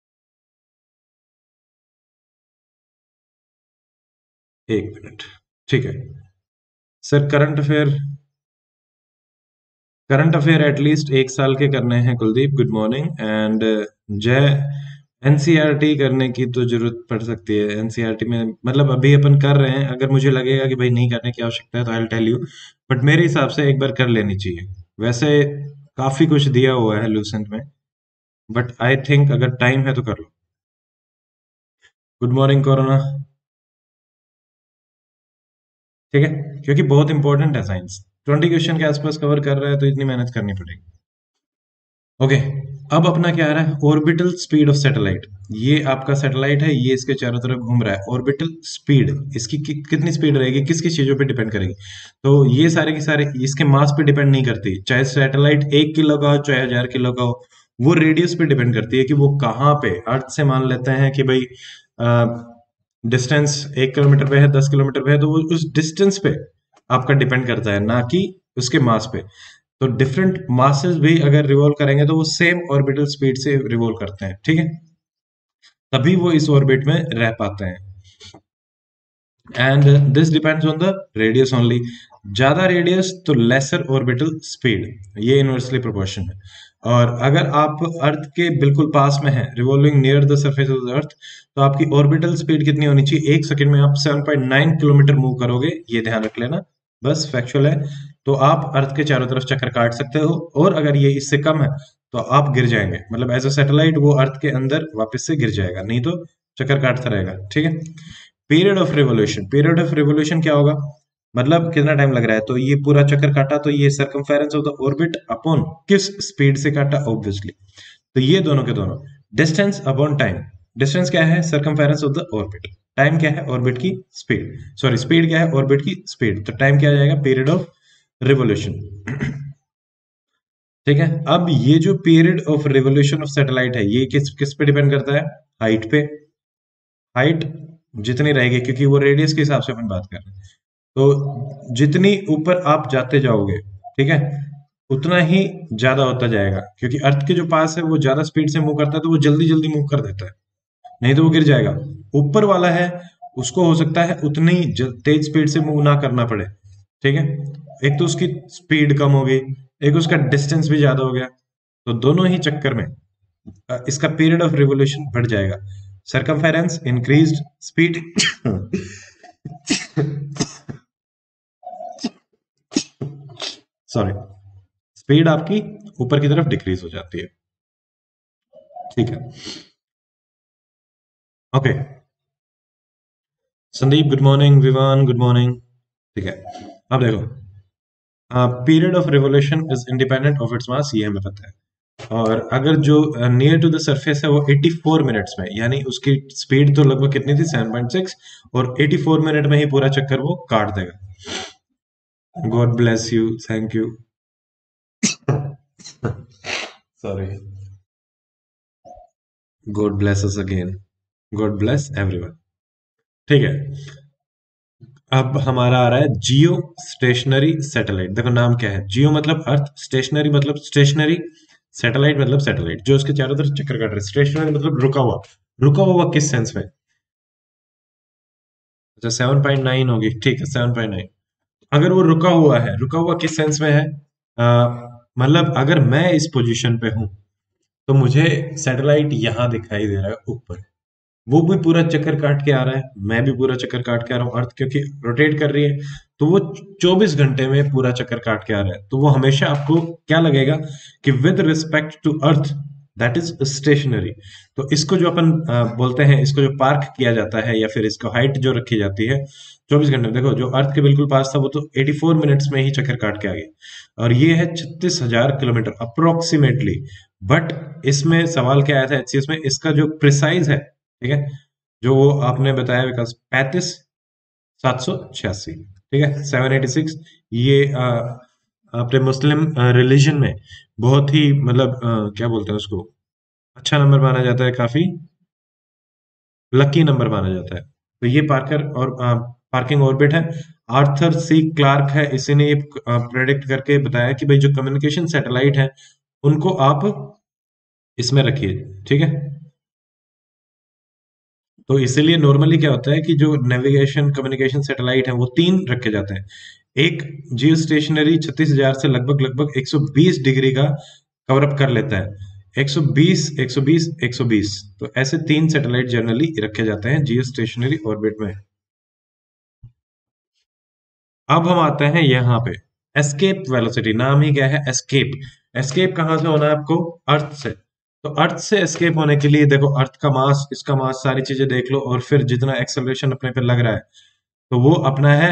एक मिनट। ठीक है। Sir current affair, current affair at least एक साल के करने हैं Kuldeep, good morning. And Jay, NCERT करने की तो जरूरत पड़ सकती है। एनसीईआरटी में मतलब अभी अपन कर रहे हैं, अगर मुझे लगेगा कि भाई नहीं करने की आवश्यकता है तो I will tell you, but मेरे हिसाब से एक बार कर लेनी चाहिए। वैसे काफी कुछ दिया हुआ है लूसेंट में, बट आई थिंक अगर टाइम है तो कर लो। Good morning corona. ठीक है। क्योंकि बहुत इंपॉर्टेंट है साइंस, ट्वेंटी क्वेश्चन के आसपास कवर कर रहा है तो इतनी मेहनत करनी पड़ेगी। ओके। अब अपना क्या आ रहा है, ऑर्बिटल स्पीड ऑफ सैटेलाइट। ये आपका सैटेलाइट है, ये इसके चारों तरफ घूम रहा है, ऑर्बिटल स्पीड इसकी कि, कितनी स्पीड रहेगी, किस किस चीजों पे डिपेंड करेगी? तो ये सारे के सारे इसके मास पे डिपेंड नहीं करती, चाहे सैटेलाइट एक किलो का हो चाहे हजार किलो का हो, वो रेडियस पे डिपेंड करती है कि वो कहाँ पे अर्थ से, मान लेते हैं कि भाई डिस्टेंस एक किलोमीटर पे है, दस किलोमीटर पे है, तो वो उस डिस्टेंस पे आपका डिपेंड करता है, ना कि उसके मास पे। तो डिफरेंट मासेस भी अगर रिवॉल्व करेंगे तो वो सेम ऑर्बिटल स्पीड से रिवॉल्व करते हैं, ठीक है, तभी वो इस ऑर्बिट में रह पाते हैं। And this depends on the radius only. ज्यादा रेडियस तो लेसर ऑर्बिटल स्पीड, ये इनवर्सली प्रोपोर्शन है। और अगर आप अर्थ के बिल्कुल पास में है, revolving near the surface of the earth, तो आपकी ऑर्बिटल स्पीड कितनी होनी चाहिए? एक सेकंड में आप seven point nine kilometre move करोगे, ये ध्यान रख लेना, बस फैक्चुअल है। तो आप अर्थ के चारों तरफ चक्कर काट सकते हो, और अगर ये इससे कम है तो आप गिर जाएंगे, मतलब एज अ सैटेलाइट वो अर्थ के अंदर वापस से गिर जाएगा, नहीं तो चक्कर काटता रहेगा, ठीक है। Period of revolution, period of revolution क्या होगा? मतलब कितना टाइम लग रहा है, तो ये पूरा चक्कर काटा, तो ये circumference of the orbit upon किस स्पीड से काटा, ऑब्वियसली। तो ये दोनों के दोनों डिस्टेंस अपॉन टाइम। डिस्टेंस क्या है? Circumference of the orbit. Time क्या है? ऑर्बिट की स्पीड, सॉरी स्पीड क्या है? ऑर्बिट की स्पीड। तो टाइम क्या आ जाएगा? पीरियड ऑफ रिवोल्यूशन, ठीक है। अब ये जो period of revolution of satellite है, ये किस किस पे डिपेंड करता है? हाइट पे। हाइट जितनी रहेगी, क्योंकि वो रेडियस के हिसाब से अपन बात कर रहे हैं, तो जितनी ऊपर आप जाते जाओगे, ठीक है, उतना ही ज्यादा होता जाएगा, क्योंकि अर्थ के जो पास है वो ज्यादा स्पीड से मूव करता है, तो वो जल्दी जल्दी मूव कर देता है, नहीं तो वो गिर जाएगा। ऊपर वाला है, उसको हो सकता है उतनी ज- तेज स्पीड से मूव ना करना पड़े, ठीक है। एक तो उसकी स्पीड कम हो गई, एक उसका डिस्टेंस भी ज्यादा हो गया, तो दोनों ही चक्कर में अ, इसका पीरियड ऑफ रिवोल्यूशन बढ़ जाएगा। Circumference increased, speed sorry, speed आपकी ऊपर की तरफ डिक्रीज हो जाती है, ठीक है। Okay, Sandeep good morning, Vivaan good morning, ठीक है। अब देखो, period of revolution is independent of its mass, ये हमें पता है। और अगर जो नियर टू द सरफेस है वो चौरासी मिनट्स में, यानी उसकी स्पीड तो लगभग कितनी थी? सेवन पॉइंट सिक्स, और चौरासी मिनट में ही पूरा चक्कर वो काट देगा। God bless you, thank you, sorry, God bless us again, God bless everyone, ठीक है। अब हमारा आ रहा है जियो स्टेशनरी सैटेलाइट। देखो नाम क्या है, जियो मतलब अर्थ, स्टेशनरी मतलब स्टेशनरी, सैटेलाइट मतलब सैटेलाइट जो उसके चारों तरफ चक्कर काट रहे हैं। स्टेशनरी मतलब रुका हुआ। रुका हुआ किस सेंस में? अच्छा सेवन पॉइंट नाइन होगी, ठीक है, सेवन पॉइंट नाइन। अगर वो रुका हुआ है, रुका हुआ किस सेंस में है? अ, मतलब अगर मैं इस पोजीशन पे हूं, तो मुझे सैटेलाइट यहां दिखाई दे रहा है ऊपर, वो भी पूरा चक्कर काट के आ रहा है, मैं भी पूरा चक्कर काट के आ रहा हूँ, अर्थ क्योंकि रोटेट कर रही है, तो वो चौबीस घंटे में पूरा चक्कर काट के आ रहा है, तो वो हमेशा आपको क्या लगेगा कि with respect to earth that is stationary. तो इसको जो अपन अ, बोलते हैं, इसको जो पार्क किया जाता है, या फिर इसको हाइट जो रखी जाती है चौबीस घंटे में, देखो जो अर्थ के बिल्कुल पास था वो तो चौरासी मिनट्स में ही चक्कर काट के आ गया, और ये है छत्तीस हजार किलोमीटर अप्रोक्सीमेटली। बट इसमें सवाल क्या आया था एच सी एस में, इसका जो प्रिसाइज है, ठीक है, जो वो आपने बताया विकास, पैंतीस सात सौ छियासी, ठीक है, सेवन एटी सिक्स। ये अ, अपने मुस्लिम रिलीजन में बहुत ही मतलब अ, क्या बोलते हैं उसको, अच्छा नंबर माना जाता है, काफी लकी नंबर माना जाता है। तो ये पार्कर और पार्किंग ऑर्बिट है। आर्थर सी क्लार्क है, इसी ने ये प्रेडिक्ट करके बताया कि भाई जो कम्युनिकेशन सैटेलाइट है उनको आप इसमें रखिए, ठीक है। तो इसीलिए नॉर्मली क्या होता है कि जो नेविगेशन कम्युनिकेशन सैटेलाइट है वो तीन रखे जाते हैं। एक जियो स्टेशनरी छत्तीस हजार से लगभग लगभग एक सौ बीस डिग्री का कवर अप कर लेता है, एक सौ बीस, एक सौ बीस, एक सौ बीस, तो ऐसे तीन सैटेलाइट जनरली रखे जाते हैं जियो स्टेशनरी ऑर्बिट में। अब हम आते हैं यहाँ पे, एस्केप वेलोसिटी, नाम ही क्या है, एस्केप। एस्केप कहाँ से होना है आपको? अर्थ से। तो अर्थ से एस्केप होने के लिए देखो, अर्थ का मास, इसका मास, सारी चीजें देख लो, और फिर जितना एक्सेलरेशन अपने पे लग रहा है, तो वो अपना है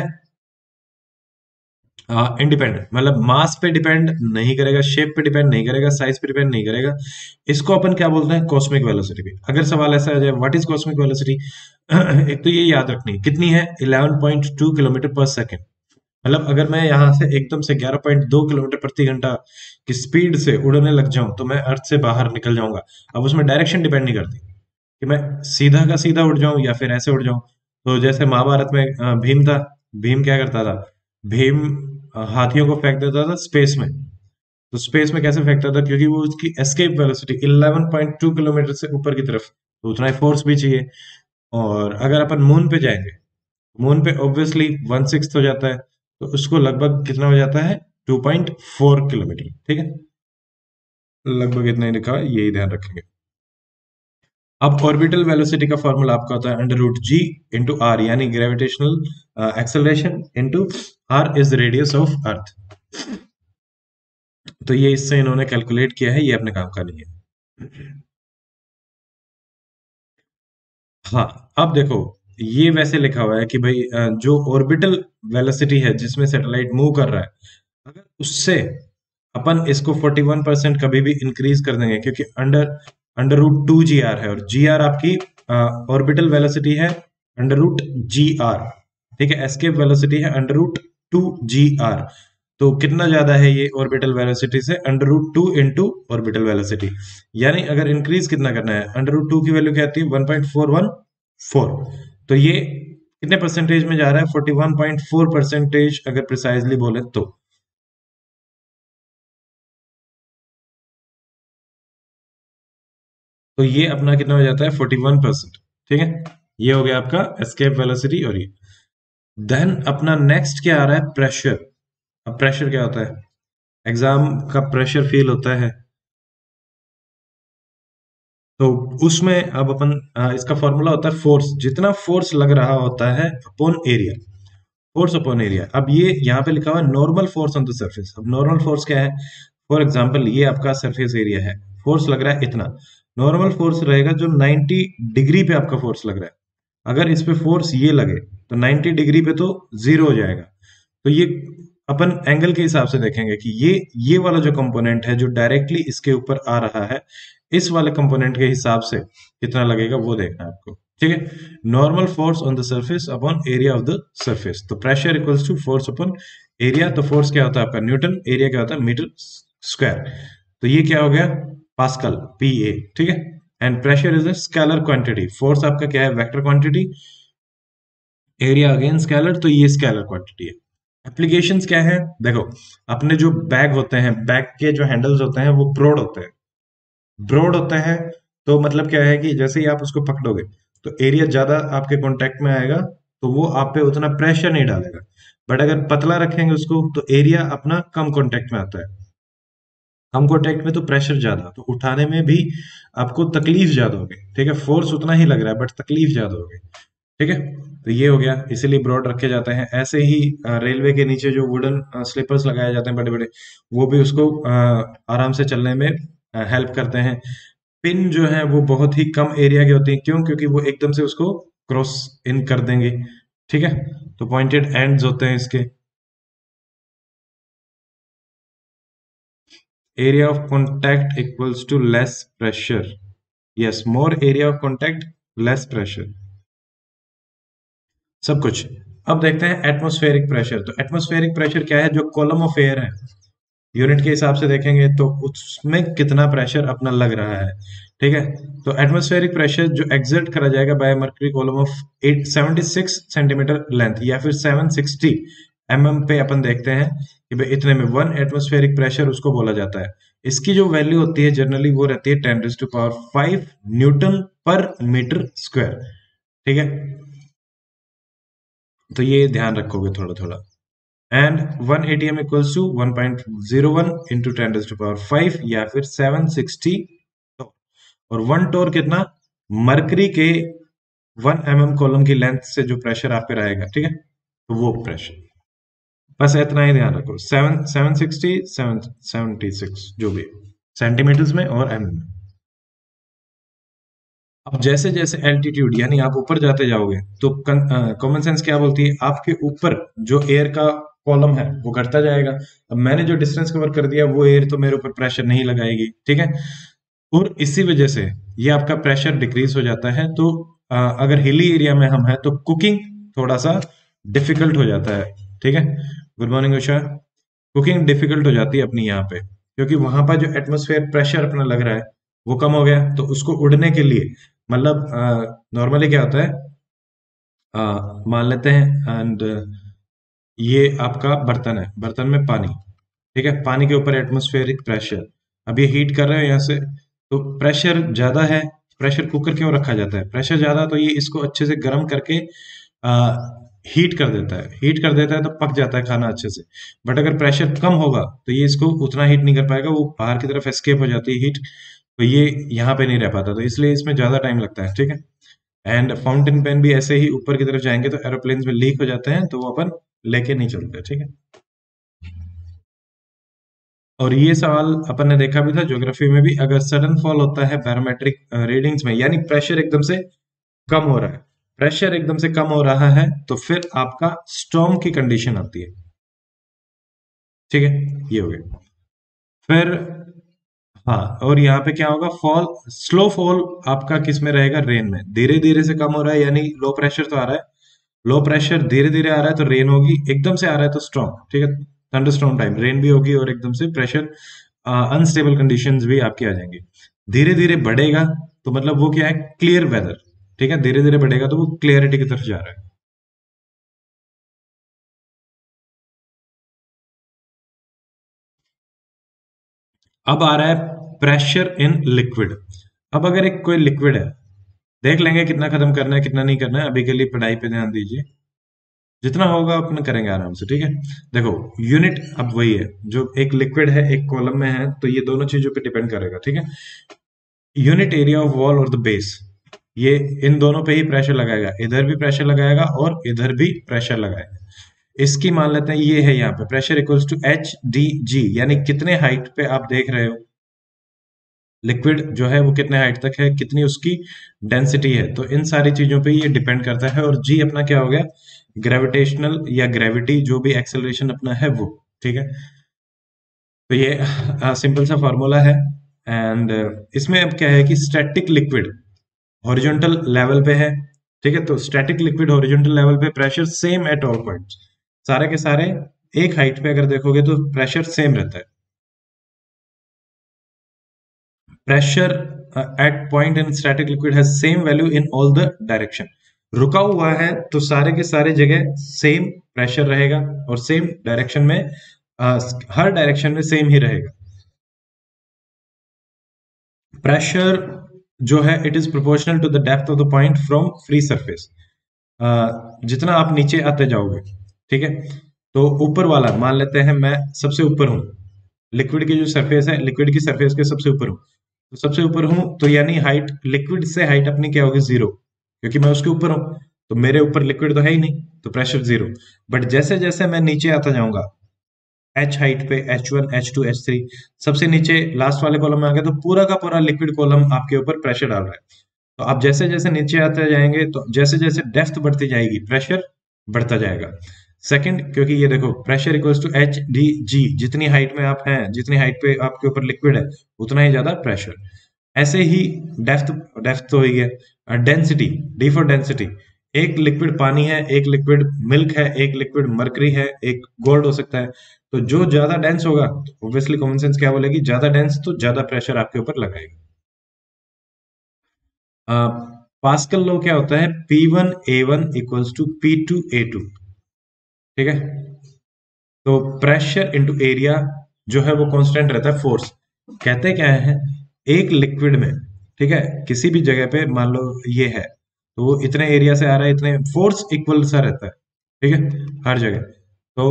इंडिपेंडेंट, मतलब मास पे डिपेंड नहीं करेगा, शेप पे डिपेंड नहीं करेगा, साइज पे डिपेंड नहीं करेगा। इसको अपन क्या बोलते हैं? कॉस्मिक वेलोसिटी भी। अगर सवाल ऐसा आ जाए व्हाट इज कॉस्मिक वेलोसिटी, एक तो ये याद रखनी कितनी है, eleven point two kilometre per second. मतलब अगर मैं यहाँ से एकदम से ग्यारह पॉइंट दो किलोमीटर प्रति घंटा की स्पीड से उड़ने लग जाऊं, तो मैं अर्थ से बाहर निकल जाऊंगा। अब उसमें डायरेक्शन डिपेंड नहीं करती कि मैं सीधा का सीधा उड़ जाऊं या फिर ऐसे उड़ जाऊं। तो जैसे महाभारत में अ, भीम था, भीम क्या करता था, भीम अ, हाथियों को फेंक देता था स्पेस में। तो स्पेस में कैसे फेंकता था, क्योंकि वो उसकी escape velocity eleven point two kilometre से ऊपर की तरफ, तो उतना ही फोर्स भी चाहिए। और अगर अपन मून पे जाएंगे, मून पे ऑब्वियसली वन सिक्स हो जाता है, तो उसको लगभग कितना हो जाता है, टू पॉइंट फोर किलोमीटर। ठीक है, लगभग इतना ही लिखा है, यही ध्यान रखेंगे। अब ऑर्बिटल वेलोसिटी का फॉर्मूला आपका होता है under root g into r, यानी gravitational acceleration into r is the radius of earth. तो ये इससे इन्होंने कैलकुलेट किया है, ये अपने काम का नहीं है। हाँ, अब देखो, ये वैसे लिखा हुआ है कि भाई अ, जो ऑर्बिटल वेलोसिटी है जिसमें सैटेलाइट मूव कर रहा है, अगर उससे अपन इसको फोर्टी वन परसेंट कभी भी इंक्रीज कर देंगे, क्योंकि under under root two g r है, और जी आर आपकी ऑर्बिटल वेलोसिटी है अंडर रूट जी आर। ठीक है, एस्केप वेलोसिटी है under root two g r. तो कितना ज्यादा है ये ऑर्बिटल वेलोसिटी से, under root two into orbital velocity. यानी अगर इंक्रीज कितना करना है, अंडर रूट टू की वैल्यू क्या आती है, one point four one four. तो ये कितने परसेंटेज में जा रहा है, forty one point four percentage अगर प्रिसाइजली बोले तो। तो ये अपना कितना हो जाता है, फोर्टी वन परसेंट। ठीक है, ये हो गया आपका एस्केप वेलोसिटी। और ये देन अपना नेक्स्ट क्या आ रहा है, प्रेशर। अब प्रेशर क्या होता है, एग्जाम का प्रेशर फील होता है, तो उसमें अब अपन अ, इसका फॉर्मूला होता है फोर्स, जितना फोर्स लग रहा होता है upon area. Force upon area, अब ये यहाँ पे लिखा हुआ है normal force on the surface. अब नॉर्मल फोर्स क्या है, फॉर एग्जांपल ये आपका सरफेस एरिया है, फोर्स लग रहा है इतना, नॉर्मल फोर्स रहेगा जो नाइंटी डिग्री पे आपका फोर्स लग रहा है। अगर इस पे फोर्स ये लगे तो नाइंटी डिग्री पे तो जीरो हो जाएगा। तो ये अपन एंगल के हिसाब से देखेंगे कि ये ये वाला जो कंपोनेंट है जो डायरेक्टली इसके ऊपर आ रहा है, इस वाले कंपोनेंट के हिसाब से कितना लगेगा वो देखना है आपको। ठीक है, normal force on the surface upon area of the surface. तो pressure equals to force upon area. तो फोर्स क्या होता है आपका न्यूटन, एरिया क्या होता है मीटर स्क्वायर। तो ये क्या हो गया, पास्कल, पी ए। ठीक है, and pressure is a scalar quantity. Force आपका क्या है, vector quantity, area again scalar, तो ये स्केलर क्वांटिटी है। एप्लीकेशंस क्या है, देखो, अपने जो बैग होते हैं, बैग के जो हैंडल्स होते हैं वो ब्रॉड होते हैं। ब्रॉड होता है तो मतलब क्या है कि जैसे ही आप उसको पकड़ोगे तो एरिया ज्यादा आपके कांटेक्ट में आएगा, तो वो आप पे उतना प्रेशर नहीं डालेगा। बट अगर पतला रखेंगे उसको तो एरिया अपना कम कांटेक्ट में आता है, कम कांटेक्ट में तो प्रेशर ज्यादा, तो उठाने में भी आपको तकलीफ ज्यादा होगी। ठीक है, फोर्स उतना ही लग रहा है बट तकलीफ ज्यादा होगी। ठीक है, तो ये हो गया, इसीलिए ब्रॉड रखे जाते हैं। ऐसे ही अ, रेलवे के नीचे जो वुडन स्लीपर्स लगाए जाते हैं बड़े बड़े, वो भी उसको अ, आराम से चलने में हेल्प करते हैं। पिन जो है वो बहुत ही कम एरिया के होते हैं, क्यों, क्योंकि वो एकदम से उसको क्रॉस इन कर देंगे। ठीक है, तो पॉइंटेड एंड्स होते हैं इसके। Area of contact equals to less pressure. Yes, more area of contact, less pressure, सब कुछ। अब देखते हैं एटमॉस्फेरिक प्रेशर। तो एटमॉस्फेरिक प्रेशर क्या है, जो कॉलम ऑफ एयर है, यूनिट के हिसाब से देखेंगे तो उसमें कितना प्रेशर अपना लग रहा है। ठीक है, तो एटमॉस्फेरिक प्रेशर जो एग्जर्ट करा जाएगा by mercury column of at seventy six centimetre length या फिर सेवन सिक्सटी एम एम पे, अपन देखते हैं कि भाई इतने में वन एटमॉस्फेरिक प्रेशर उसको बोला जाता है। इसकी जो वैल्यू होती है जनरली वो रहती है ten to power five newton per metre square. ठीक है, तो ये ध्यान रखोगे थोड़ा थोड़ा। And one atm equals to one point zero one into ten to power five या फिर सेवन सिक्सटी। और वन टोर कितना, मरकरी के वन एम एम कॉलम की लेंथ से जो प्रेशर आप पे रहेगा, ठीक है, तो वो प्रेशर। बस इतना ही ध्यान रखो, seven seven sixty seven seventy six जो भी सेंटीमीटर्स में और एम में। अब जैसे जैसे एल्टीट्यूड यानी आप ऊपर जाते जाओगे तो कॉमन सेंस क्या बोलती है, आपके ऊपर जो एयर का कॉलम है वो घटता जाएगा। अब मैंने जो डिस्टेंस कवर कर दिया वो एयर तो मेरे ऊपर प्रेशर नहीं लगाएगी। ठीक है, और इसी वजह से ये आपका प्रेशर डिक्रीज हो जाता है। तो अ, अगर हिली एरिया में हम हैं तो कुकिंग थोड़ा सा डिफिकल्ट हो जाता है। ठीक है, good morning Usha. Cooking difficult हो जाती है अपनी यहाँ पे, क्योंकि वहां पर जो एटमोसफेयर प्रेशर अपना लग रहा है वो कम हो गया, तो उसको उड़ने के लिए, मतलब नॉर्मली क्या होता है, अ, मान लेते हैं एंड ये आपका बर्तन है, बर्तन में पानी, ठीक है, पानी के ऊपर एटमॉस्फेरिक प्रेशर। अब ये हीट कर रहे हो यहाँ से, तो प्रेशर ज्यादा है। प्रेशर कुकर क्यों रखा जाता है? प्रेशर ज्यादा, तो ये इसको अच्छे से गर्म करके आ, हीट कर देता है। हीट कर देता है तो पक जाता है खाना अच्छे से। बट अगर प्रेशर कम होगा तो ये इसको उतना हीट नहीं कर पाएगा, वो बाहर की तरफ एस्केप हो जाती है हीट, तो ये यहाँ पे नहीं रह पाता, तो इसलिए इसमें ज्यादा टाइम लगता है, ठीक है। एंड फाउंटेन पेन भी ऐसे ही ऊपर की तरफ जाएंगे तो एरोप्लेन में लीक हो जाते हैं, तो वो अपन लेके नहीं चलते, ठीक है। और ये सवाल अपन ने देखा भी था ज्योग्राफी में भी, अगर सडन फॉल होता है बैरोमेट्रिक रीडिंग्स में, यानी प्रेशर एकदम से कम हो रहा है, प्रेशर एकदम से कम हो रहा है, तो फिर आपका स्टॉर्म की कंडीशन आती है, ठीक है। ये हो गया। फिर हाँ, और यहाँ पे क्या होगा, फॉल, स्लो फॉल आपका किस में रहेगा? रेन में। धीरे धीरे से कम हो रहा है, यानी लो प्रेशर तो आ रहा है, लो प्रेशर धीरे धीरे आ रहा है तो रेन होगी, एकदम से आ रहा है तो स्ट्रॉन्ग, ठीक है। थंडर स्टॉर्म टाइम रेन भी होगी, और एकदम से प्रेशर अनस्टेबल कंडीशंस भी आपकी आ जाएंगी। धीरे धीरे बढ़ेगा तो मतलब वो क्या है, क्लियर वेदर, ठीक है। धीरे धीरे बढ़ेगा तो वो क्लियरिटी की तरफ जा रहा है। अब आ रहा है प्रेशर इन लिक्विड। अब अगर एक कोई लिक्विड है, देख लेंगे कितना खत्म करना है कितना नहीं करना है, अभी के लिए पढ़ाई पे ध्यान दीजिए, जितना होगा अपन करेंगे आराम से, ठीक है। देखो, यूनिट अब वही है, जो एक लिक्विड है एक कॉलम में है, तो ये दोनों चीजों पे डिपेंड करेगा, ठीक है। यूनिट एरिया ऑफ वॉल और द बेस, ये इन दोनों पे ही प्रेशर लगाएगा, इधर भी प्रेशर लगाएगा और इधर भी प्रेशर लगाएगा। इसकी मान लेते हैं ये है यहाँ पे pressure equals to h d g, यानी कितने हाइट पे आप देख रहे हो लिक्विड जो है वो कितने हाइट तक है, कितनी उसकी डेंसिटी है, तो इन सारी चीजों पे ये डिपेंड करता है। और जी अपना क्या हो गया, ग्रेविटेशनल या ग्रेविटी, जो भी एक्सेलरेशन अपना है वो, ठीक है। तो ये सिंपल सा फॉर्मूला है। एंड इसमें अब क्या है कि स्टैटिक लिक्विड हॉरिजॉन्टल लेवल पे है, ठीक है। तो स्टैटिक लिक्विड हॉरिजॉन्टल लेवल पे pressure same at all points, सारे के सारे एक हाइट पे अगर देखोगे तो प्रेशर सेम रहता है। Pressure at point in static liquid has same value in all the direction. रुका हुआ है तो सारे के सारे जगह सेम प्रेशर रहेगा, और सेम डायरेक्शन में uh, हर डायरेक्शन में सेम ही रहेगा। प्रेशर जो है it is proportional to the depth of the point from free surface. जितना आप नीचे आते जाओगे, ठीक है, तो ऊपर वाला मान लेते हैं मैं सबसे ऊपर हूं, लिक्विड की जो सरफेस है, लिक्विड की सरफेस के सबसे ऊपर हूं, तो सबसे ऊपर हूं तो यानी हाइट, लिक्विड से हाइट अपनी क्या होगी, जीरो, क्योंकि मैं उसके ऊपर हूं, तो मेरे ऊपर लिक्विड तो है ही नहीं, तो प्रेशर जीरो। बट जैसे जैसे मैं नीचे आता जाऊंगा एच हाइट पे, h one, h two, h three, सबसे नीचे लास्ट वाले कॉलम में आ गया, तो पूरा का पूरा लिक्विड कॉलम आपके ऊपर प्रेशर डाल रहा है। तो आप जैसे जैसे नीचे आते जाएंगे तो जैसे जैसे डेप्थ बढ़ती जाएगी प्रेशर बढ़ता जाएगा। सेकंड, क्योंकि ये देखो pressure equals to h d g, जितनी हाइट में आप हैं, जितनी हाइट पे आपके ऊपर लिक्विड है, उतना ही ज्यादा प्रेशर। ऐसे ही डेप्थ, डेप्थ तो ही है, डेंसिटी, डी फॉर डेंसिटी, एक लिक्विड पानी है, एक लिक्विड मिल्क है, एक लिक्विड मरकरी है, एक गोल्ड हो सकता है। तो जो ज्यादा डेंस होगा, ऑब्वियसली कॉमन सेंस क्या बोलेगी, ज्यादा डेंस तो ज्यादा प्रेशर आपके ऊपर लगाएगा। पास्कल लॉ क्या होता है, p one A one equals to p two A two, ठीक है। तो प्रेशर इंटू एरिया जो है वो कांस्टेंट रहता है, फोर्स। कहते क्या है, एक लिक्विड में, ठीक है, किसी भी जगह पे मान लो ये है, तो वो इतने एरिया से आ रहा है, इतने फोर्स इक्वल सा रहता है, ठीक है, हर जगह। तो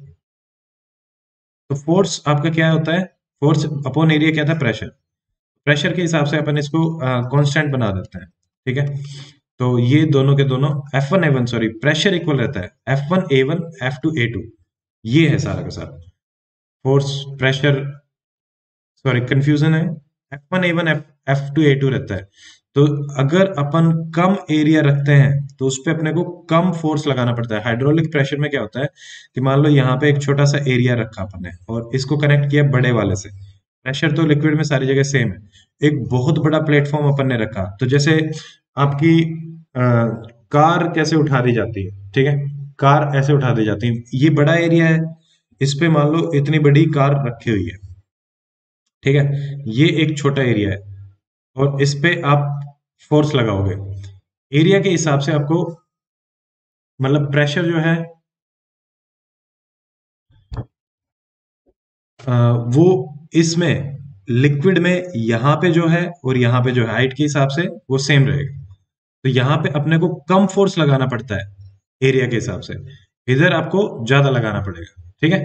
तो फोर्स आपका क्या होता है, फोर्स अपॉन एरिया क्या था, प्रेशर। प्रेशर के हिसाब से अपन इसको कांस्टेंट बना देते हैं, ठीक है। तो ये दोनों के दोनों एफ वन ए वन, सॉरी, प्रेशर इक्वल रहता है एफ वन ए वन एफ टू ए टू, ये है सारा का सारा फोर्स प्रेशर, सॉरी कंफ्यूजन है, एफ वन ए वन एफ टू ए टू रहता है। तो अगर अपन कम एरिया रखते हैं तो उस पे अपने को कम फोर्स लगाना पड़ता है। हाइड्रोलिक प्रेशर में क्या होता है कि मान लो यहाँ पे एक छोटा सा एरिया रखा अपन ने और इसको कनेक्ट किया बड़े वाले से, प्रेशर तो लिक्विड में सारी जगह सेम है। एक बहुत बड़ा प्लेटफॉर्म अपन ने रखा, तो जैसे आपकी आ, कार कैसे उठा दी जाती है, ठीक है, कार ऐसे उठा दी जाती है, ये बड़ा एरिया है, इस पे मान लो इतनी बड़ी कार रखी हुई है, ठीक है, ये एक छोटा एरिया है, और इस पे आप फोर्स लगाओगे, एरिया के हिसाब से आपको मतलब प्रेशर जो है आ, वो इसमें लिक्विड में यहाँ पे जो है और यहाँ पे जो है हाइट के हिसाब से वो सेम रहेगा। तो यहाँ पे अपने को कम फोर्स लगाना पड़ता है एरिया के हिसाब से, इधर आपको ज्यादा लगाना पड़ेगा। ठीक है,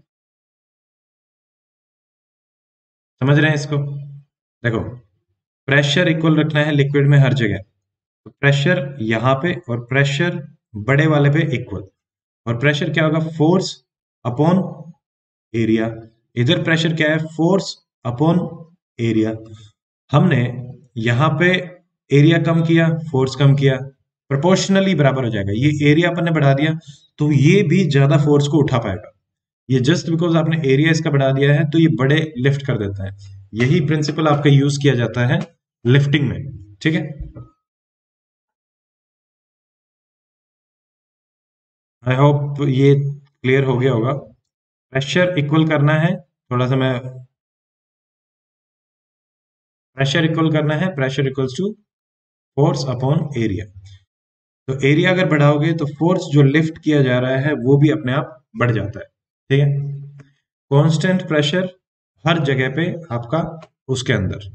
समझ रहे हैं इसको? देखो, प्रेशर इक्वल रखना है लिक्विड में हर जगह। तो प्रेशर यहाँ पे और प्रेशर बड़े वाले पे इक्वल। और प्रेशर क्या होगा? Force upon area. इधर प्रेशर क्या है? Force upon area. हमने यहाँ पे एरिया कम किया, फोर्स कम किया, प्रोपोर्शनली बराबर हो जाएगा। ये एरिया अपन ने बढ़ा दिया तो ये भी ज्यादा फोर्स को उठा पाएगा। ये जस्ट बिकॉज आपने एरिया इसका बढ़ा दिया है तो ये बड़े लिफ्ट कर देता है। यही प्रिंसिपल आपका यूज किया जाता है लिफ्टिंग में। ठीक है, आई होप ये क्लियर हो गया होगा। प्रेशर इक्वल करना है, थोड़ा सा मैं, प्रेशर इक्वल करना है, pressure equals to force upon area. तो एरिया अगर बढ़ाओगे तो फोर्स जो लिफ्ट किया जा रहा है वो भी अपने आप बढ़ जाता है। ठीक है, कांस्टेंट प्रेशर हर जगह पे आपका उसके अंदर।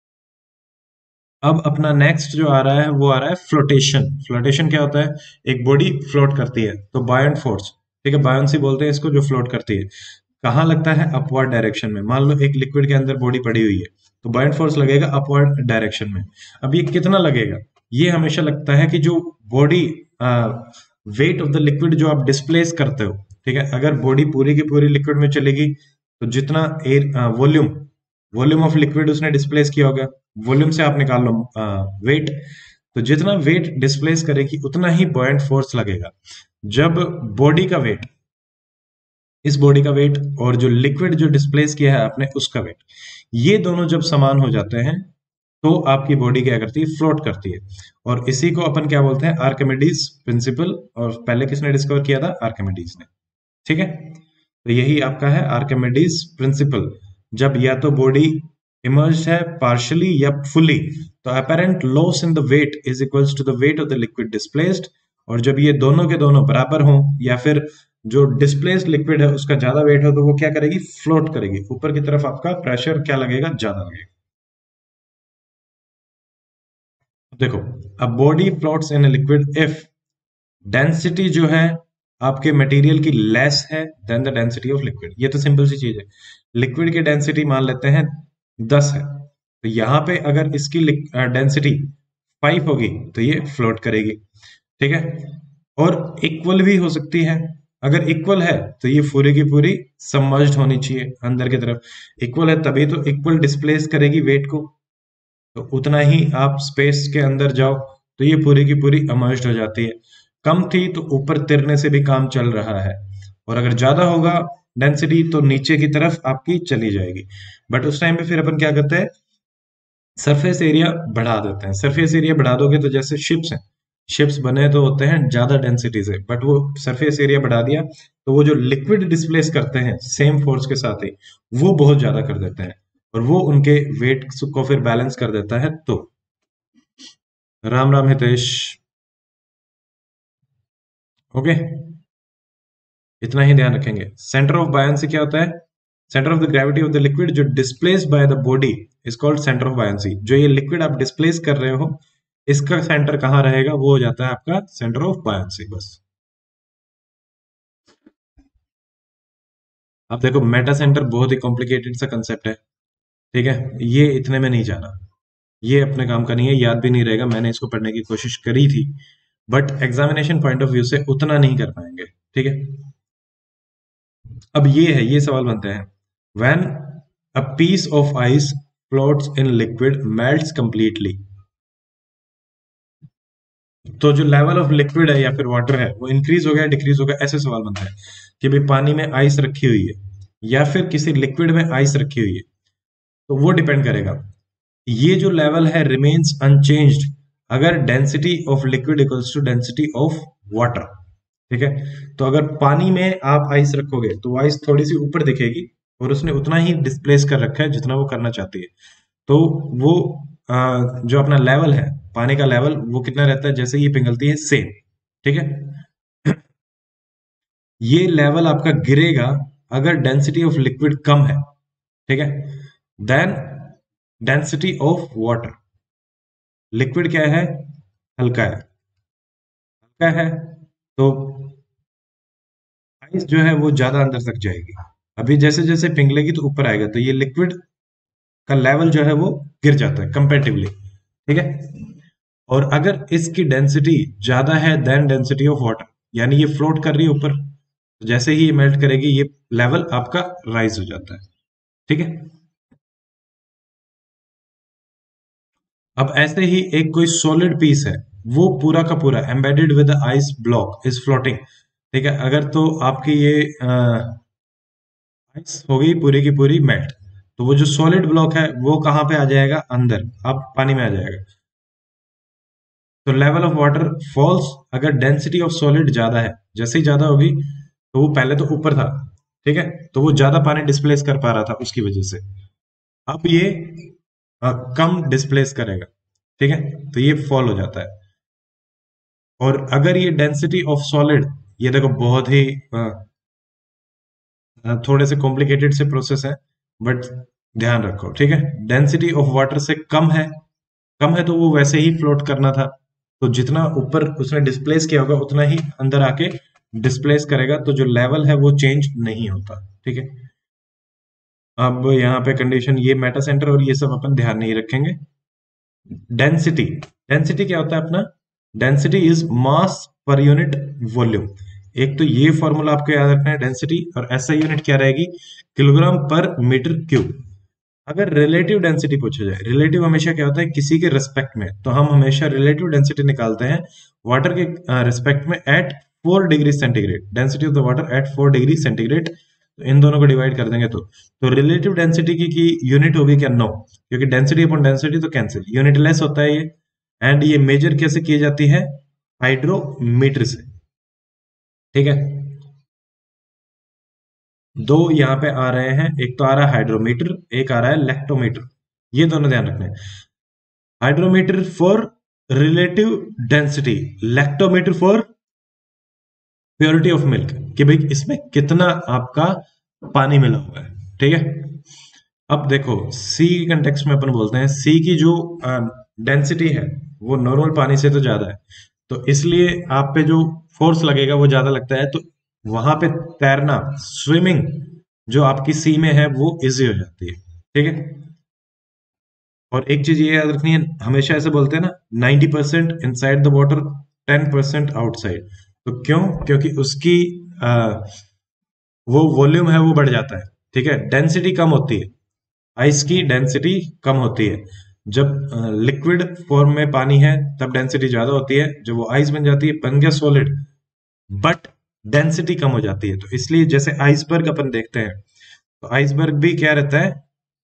अब अपना नेक्स्ट जो आ रहा है वो आ रहा है फ्लोटेशन। फ्लोटेशन क्या होता है? एक बॉडी फ्लोट करती है तो बायन फोर्स, ठीक है, बायंसी बोलते हैं इसको, जो फ्लोट करती है कहाँ लगता है? अपवर्ड डायरेक्शन में। मान लो एक लिक्विड के अंदर बॉडी पड़ी हुई है तो बायन फोर्स लगेगा अपवर्ड डायरेक्शन में। अब ये कितना लगेगा? ये हमेशा लगता है कि जो body weight of the liquid जो आप डिस्प्लेस करते हो, ठीक है, अगर बॉडी पूरी की पूरी लिक्विड में चलेगी तो जितना air volume volume of liquid उसने डिस्प्लेस किया होगा, वॉल्यूम से आप निकाल लो वेट, तो जितना वेट डिस्प्लेस करेगी उतना ही बॉयंट फोर्स लगेगा। जब बॉडी का वेट, इस बॉडी का वेट और जो लिक्विड जो डिस्प्लेस किया है आपने उसका वेट, ये दोनों जब समान हो जाते हैं तो आपकी बॉडी क्या करती है? फ्लोट करती है। और इसी को अपन क्या बोलते हैं? Archimedes principle. और पहले किसने डिस्कवर किया था? आर्किमिडीज ने। ठीक है, तो यही आपका है आर्किमिडीज प्रिंसिपल। जब या तो बॉडी इमर्ज्ड है पार्शियली या फुली, तो apparent loss in the weight is equals to the weight of the liquid displaced. और जब ये दोनों के दोनों बराबर हों या फिर जो डिस्प्लेस्ड लिक्विड है उसका ज्यादा वेट हो तो वो क्या करेगी? फ्लोट करेगी ऊपर की तरफ। आपका प्रेशर क्या लगेगा? ज्यादा लगेगा। देखो, अब body floats in liquid if density जो है आपके मटेरियल की लेस है then the density of liquid. ये तो सिंपल सी चीज है। लिक्विड की डेंसिटी मान लेते हैं दस है, तो यहाँ पे अगर इसकी डेंसिटी फाइव होगी तो ये फ्लोट करेगी। ठीक है, और इक्वल भी हो सकती है। अगर इक्वल है तो ये पूरी की पूरी सबमर्ज्ड होनी चाहिए अंदर की तरफ। इक्वल है तभी तो इक्वल डिस्प्लेस करेगी वेट को, तो उतना ही आप स्पेस के अंदर जाओ तो ये पूरी की पूरी अमर्ज्ड हो जाती है। कम थी तो ऊपर तिरने से भी काम चल रहा है, और अगर ज्यादा होगा डेंसिटी तो नीचे की तरफ आपकी चली जाएगी। बट उस टाइम पे फिर अपन क्या करते हैं? सरफेस एरिया बढ़ा देते हैं। सरफेस एरिया बढ़ा दोगे तो जैसे शिप्स हैं, शिप्स बने तो होते हैं ज्यादा डेंसिटी से, बट वो सरफेस एरिया बढ़ा दिया तो वो जो लिक्विड डिस्प्लेस करते हैं सेम फोर्स के साथ ही वो बहुत ज्यादा कर देते हैं, और वो उनके वेट को फिर बैलेंस कर देता है। तो राम राम हितेश। ओके, इतना ही ध्यान रखेंगे। सेंटर ऑफ बायंसी क्या होता है? Centre of the gravity of the liquid जो displace by the body is called centre of buoyancy. जो ये लिक्विड आप डिस्प्लेस कर रहे हो इसका सेंटर कहाँ रहेगा? वो हो जाता है आपका सेंटर ऑफ बायंसी। बस अब देखो, मेटा सेंटर बहुत ही कॉम्प्लिकेटेड सा कंसेप्ट है। ठीक है, ये इतने में नहीं जाना, ये अपने काम का नहीं है, याद भी नहीं रहेगा। मैंने इसको पढ़ने की कोशिश करी थी but examination point of view से उतना नहीं कर पाएंगे। ठीक है, अब ये है, ये सवाल बनते हैं, when a piece of ice floats in liquid melts completely. तो जो लेवल ऑफ लिक्विड है या फिर वाटर है वो इंक्रीज हो गया, डिक्रीज हो गया, ऐसे सवाल बनता है कि भाई पानी में आइस रखी हुई है या फिर किसी लिक्विड में आइस रखी हुई है, तो वो डिपेंड करेगा। ये जो लेवल है रिमेन्स अनचेंज्ड अगर density of liquid equals to density of water. ठीक है, तो अगर पानी में आप आइस रखोगे तो वो आइस थोड़ी सी ऊपर दिखेगी और उसने उतना ही डिस्प्लेस कर रखा है जितना वो करना चाहती है। तो वो अ, जो अपना लेवल है, पानी का लेवल वो कितना रहता है? जैसे ये पिघलती है सेम। ठीक है, ये लेवल आपका गिरेगा अगर डेंसिटी ऑफ लिक्विड कम है, ठीक है, then density of water, liquid क्या है, हल्का है, हल्का है तो आइस जो है वो ज्यादा अंदर तक जाएगी। अभी जैसे जैसे पिघलेगी तो ऊपर आएगा, तो ये लिक्विड का लेवल जो है वो गिर जाता है कंपेरेटिवली, ठीक है। और अगर इसकी डेंसिटी ज्यादा है देन डेंसिटी ऑफ वाटर, यानी ये फ्लोट कर रही है ऊपर, तो जैसे ही ये मेल्ट करेगी ये लेवल आपका राइज हो जाता है, ठीक है। अब ऐसे ही एक कोई सॉलिड पीस है, वो पूरा का पूरा embedded with ice block is floating, ठीक है। अगर तो आपकी ये आइस हो गई पूरी की पूरी मेल्ट, तो वो जो सॉलिड ब्लॉक है वो कहाँ पे आ जाएगा, अंदर, अब पानी में आ जाएगा। तो लेवल ऑफ वाटर फॉल्स अगर डेंसिटी ऑफ सॉलिड ज्यादा है, जैसे ही ज्यादा होगी तो वो पहले तो ऊपर था, ठीक है, तो वो ज्यादा पानी डिस्प्लेस कर पा रहा था उसकी वजह से, अब ये अ, कम डिस्प्लेस करेगा, ठीक है, तो ये फॉल हो जाता है। और अगर ये डेंसिटी ऑफ सॉलिड, ये देखो बहुत ही अ, अ, थोड़े से कॉम्प्लिकेटेड से प्रोसेस है, बट ध्यान रखो, ठीक है, डेंसिटी ऑफ वाटर से कम है, कम है तो वो वैसे ही फ्लोट करना था, तो जितना ऊपर उसने डिस्प्लेस किया होगा उतना ही अंदर आके डिस्प्लेस करेगा, तो जो लेवल है वो चेंज नहीं होता, ठीक है। अब यहाँ पे कंडीशन ये मेटा सेंटर और ये सब अपन ध्यान नहीं रखेंगे। डेंसिटी, डेंसिटी क्या होता है अपना, density is mass per unit volume. एक तो ये फॉर्मूला आपको याद रखना है डेंसिटी, और ऐसा यूनिट क्या रहेगी, किलोग्राम पर मीटर क्यूब। अगर रिलेटिव डेंसिटी पूछा जाए, रिलेटिव हमेशा क्या होता है, किसी के रिस्पेक्ट में, तो हम हमेशा रिलेटिव डेंसिटी निकालते हैं वाटर के रिस्पेक्ट में at four degree centigrade, density of the water at four degree centigrade, तो इन दोनों को डिवाइड कर देंगे तो तो रिलेटिव डेंसिटी की, की यूनिट होगी क्या, नो, क्योंकि डेंसिटी अपॉन डेंसिटी तो कैंसिल, यूनिट लेस होता है ये। एंड ये मेजर कैसे की जाती है, हाइड्रोमीटर से, ठीक है। दो यहाँ पे आ रहे हैं, एक तो आ रहा है हाइड्रोमीटर, एक आ रहा है लैक्टोमीटर, ये दोनों ध्यान रखने हैं। Hydrometer for relative density, lactometer for purity of milk, कि भाई इसमें कितना आपका पानी मिला हुआ है, ठीक है। अब देखो सी के कंटेक्स्ट में अपन बोलते हैं, सी की जो डेंसिटी है वो नॉर्मल पानी से तो ज्यादा है, तो इसलिए आप पे जो फोर्स लगेगा वो ज्यादा लगता है, तो वहां पे तैरना, स्विमिंग जो आपकी सी में है वो इजी हो जाती है, ठीक है। और एक चीज ये याद रखनी है, हमेशा ऐसे बोलते हैं ना, ninety percent inside the water, ten percent outside, तो क्यों, क्योंकि उसकी आ, वो वॉल्यूम है वो बढ़ जाता है, ठीक है, डेंसिटी कम होती है, आइस की डेंसिटी कम होती है। जब लिक्विड फॉर्म में पानी है तब डेंसिटी ज्यादा होती है, जब वो आइस बन जाती है, बन गया सॉलिड, बट डेंसिटी कम हो जाती है। तो इसलिए जैसे आइसबर्ग अपन देखते हैं, तो आइसबर्ग भी क्या रहता है,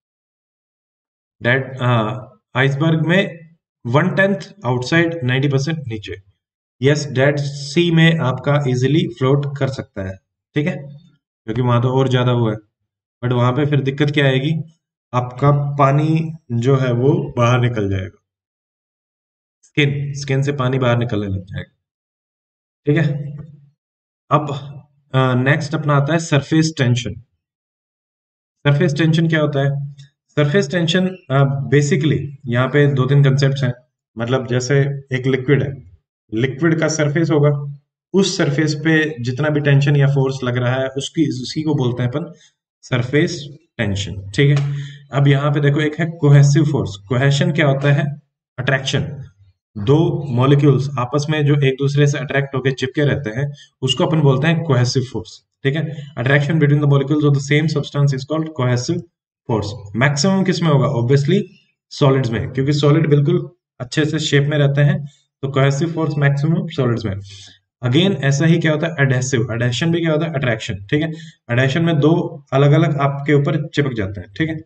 डेट आइसबर्ग में one tenth outside, ninety percent नीचे। यस, डेड सी में आपका इजिली फ्लोट कर सकता है, ठीक है, क्योंकि वहां तो और ज्यादा हुआ है, बट वहां पे फिर दिक्कत क्या आएगी, आपका पानी जो है वो बाहर निकल जाएगा, स्किन स्किन से पानी बाहर निकलने लग जाएगा, ठीक है। अब नेक्स्ट अपना आता है सरफेस टेंशन। सरफेस टेंशन क्या होता है, सरफेस टेंशन बेसिकली यहाँ पे दो तीन कंसेप्ट हैं, मतलब जैसे एक लिक्विड है, लिक्विड का सरफेस होगा, उस सरफेस पे जितना भी टेंशन या फोर्स लग रहा है उसकी उसी को बोलते हैं अपन सरफेस टेंशन, ठीक है। अब यहाँ पे देखो एक है कोहेसिव फोर्स, कोहेशन क्या होता है, अट्रैक्शन, दो मॉलिक्यूल्स आपस में जो एक दूसरे से अट्रैक्ट होकर चिपके रहते हैं उसको अपन बोलते हैं कोहेसिव फोर्स, ठीक है। Attraction between the molecules of the same substance is called cohesive force. Maximum किस में होगा, ऑब्वियसली सॉलिड्स में, क्योंकि सॉलिड बिल्कुल अच्छे से शेप में रहते हैं, तो कोहेसिव फोर्स मैक्सिमम सॉलिड्स में। अगेन ऐसा ही क्या होता है एडहेसिव, एडहेशन भी क्या होता है अट्रैक्शन, ठीक है। एडहेशन में दो अलग अलग आपके ऊपर चिपक जाते हैं, ठीक है।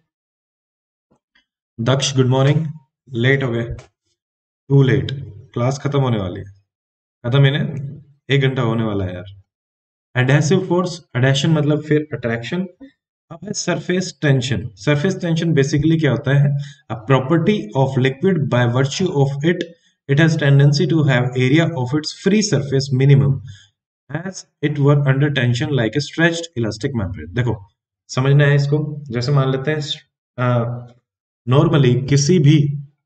दक्ष गुड मॉर्निंग, लेट हो गए, टू लेट, क्लास खत्म होने वाली है, खत्म इन्हें एक घंटा होने वाला है यार। एडहेसिव फोर्स, एडहेशन मतलब फिर अट्रैक्शन। अब है surface tension, surface tension basically क्या होता है, a property of liquid by virtue of it, it has tendency to have area of its free surface minimum as it were under tension like a stretched elastic membrane. देखो समझना है इसको। जैसे मान लेते हैं नॉर्मली किसी भी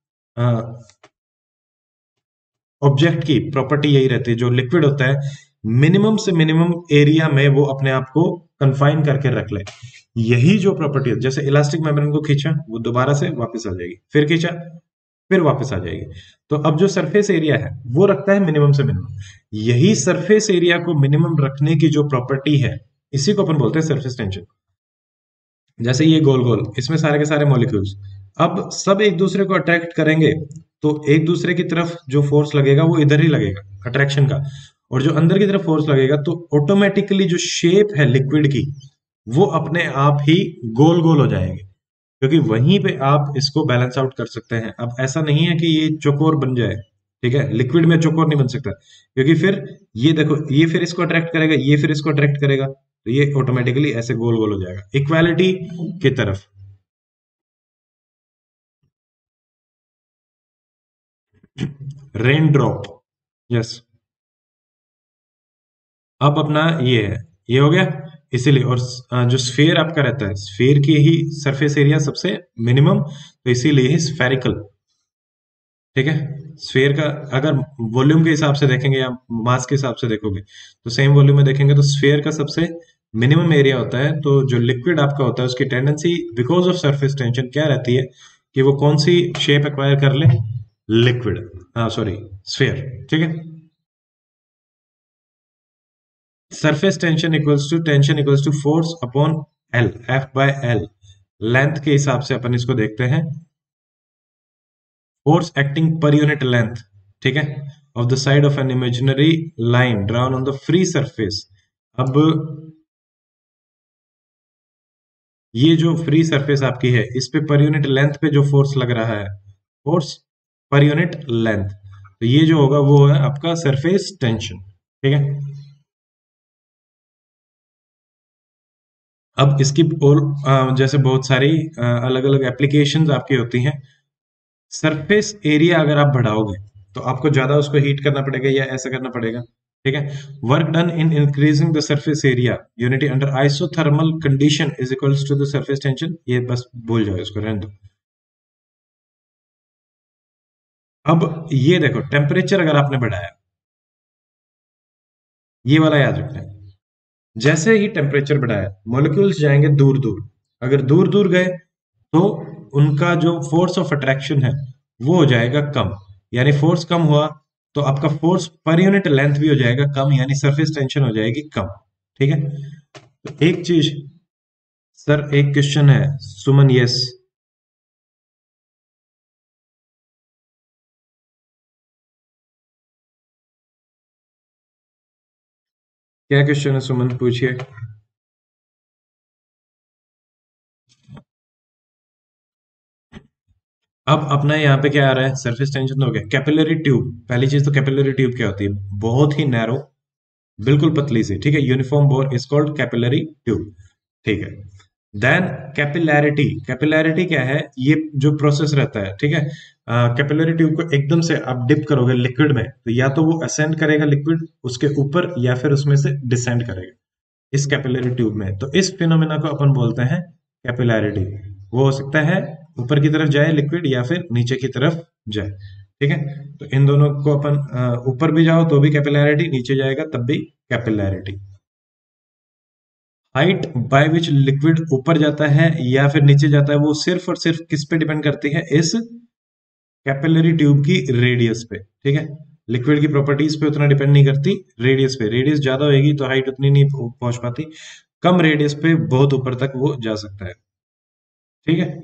ऑब्जेक्ट की प्रॉपर्टी यही रहती है, जो लिक्विड होता है मिनिमम से मिनिमम एरिया में वो अपने आप को कंफाइन करके रख ले। यही जो प्रॉपर्टी है, जैसे इलास्टिक मेम्ब्रेन को खींचा वो दोबारा से वापस आ जाएगी, फिर खींचा फिर वापस आ जाएगी। तो अब जो सरफेस एरिया है वो रखता है मिनिमम से मिनिमम। यही सरफेस एरिया को मिनिमम रखने की जो प्रॉपर्टी है, इसी को अपन बोलते हैं सरफेस टेंशन। जैसे ये गोल गोल, इसमें सारे के सारे मॉलिक्यूल्स अब सब एक दूसरे को अट्रैक्ट करेंगे, तो एक दूसरे की तरफ जो फोर्स लगेगा वो इधर ही लगेगा अट्रैक्शन का, और जो अंदर की तरफ फोर्स लगेगा तो ऑटोमेटिकली जो शेप है लिक्विड की वो अपने आप ही गोल गोल हो जाएंगे, क्योंकि वहीं पे आप इसको बैलेंस आउट कर सकते हैं। अब ऐसा नहीं है कि ये चौकोर बन जाए, ठीक है, लिक्विड में चौकोर नहीं बन सकता, क्योंकि फिर ये देखो ये फिर इसको अट्रैक्ट करेगा, ये फिर इसको अट्रैक्ट करेगा, तो ये ऑटोमेटिकली ऐसे गोल गोल हो जाएगा इक्वालिटी की तरफ। Rain drop, yes. अब अपना ये है, ये हो गया। इसीलिए और अ, जो स्फेयर आपका रहता है, स्फेयर की ही सरफेस एरिया सबसे मिनिमम, तो इसीलिए ही स्फेरिकल, ठीक है। स्फेयर का अगर वॉल्यूम के हिसाब से देखेंगे या मास के हिसाब से देखोगे, तो सेम वॉल्यूम में देखेंगे तो स्फेयर का सबसे मिनिमम एरिया होता है। तो जो लिक्विड आपका होता है उसकी tendency because of surface tension क्या रहती है कि वो कौन सी शेप एक्वायर कर ले, लिक्विड, हाँ सॉरी स्फेयर, ठीक है। Surface tension equals to tension equals to force upon L, F by L. Length के हिसाब से अपन इसको देखते हैं, force acting per unit length, ठीक है, of the side of an imaginary line drawn on the free surface. अब ये जो फ्री सरफेस आपकी है, इस पे पर यूनिट लेंथ पे जो फोर्स लग रहा है, फोर्स पर यूनिट लेंथ, तो ये जो होगा वो है आपका सरफेस टेंशन, ठीक है। अब इसकी और अ, जैसे बहुत सारी अलग अलग एप्लीकेशंस आपकी होती हैं। सरफेस एरिया अगर आप बढ़ाओगे तो आपको ज्यादा उसको हीट करना पड़ेगा या ऐसा करना पड़ेगा, ठीक है। Work done in increasing the surface area unity under isothermal condition is equals to the surface tension. ये बस भूल जाओ, इसको रहने दो। अब ये देखो टेम्परेचर अगर आपने बढ़ाया, ये वाला याद रखना है, जैसे ही टेम्परेचर बढ़ाया मॉलिक्यूल्स जाएंगे दूर दूर। अगर दूर दूर गए तो उनका जो फोर्स ऑफ अट्रैक्शन है वो हो जाएगा कम, यानी फोर्स कम हुआ तो आपका फोर्स पर यूनिट लेंथ भी हो जाएगा कम, यानी सरफेस टेंशन हो जाएगी कम, ठीक है। तो एक चीज, सर एक क्वेश्चन है, सुमन यस। क्या क्वेश्चन है सुमन, पूछिए। अब अपना यहाँ पे क्या आ रहा है, सरफेस टेंशन तो हो गया। कैपिलरी ट्यूब, पहली चीज तो कैपिलरी ट्यूब क्या होती है, बहुत ही नैरो, बिल्कुल पतली सी, ठीक है। Uniform bore is called capillary tube, ठीक है। देन कैपिलैरिटी, कैपिलैरिटी क्या है, ये जो प्रोसेस रहता है, ठीक है। कैपिलरी ट्यूब को एकदम से आप डिप करोगे लिक्विड में तो या तो वो असेंड करेगा लिक्विड उसके ऊपर या फिर उसमें से डिसेंड करेगा इस कैपिलरी ट्यूब में। तो इस फिनोमेना को अपन बोलते हैं कैपिलैरिटी। वो हो सकता है ऊपर की तरफ जाए लिक्विड या फिर नीचे की तरफ जाए, ठीक है। तो इन दोनों को अपन अ, ऊपर भी जाओ तो भी कैपिलैरिटी, नीचे जाएगा तब भी capillarity. Height by which liquid ऊपर जाता है या फिर नीचे जाता है वो सिर्फ और सिर्फ किस पे डिपेंड करती है, इस कैपिलरी ट्यूब की रेडियस पे, ठीक है। लिक्विड की प्रॉपर्टीज पे उतना डिपेंड नहीं करती, रेडियस पे। रेडियस ज्यादा होगी तो हाइट उतनी नहीं पहुंच पाती, कम रेडियस पे बहुत ऊपर तक वो जा सकता है, ठीक है।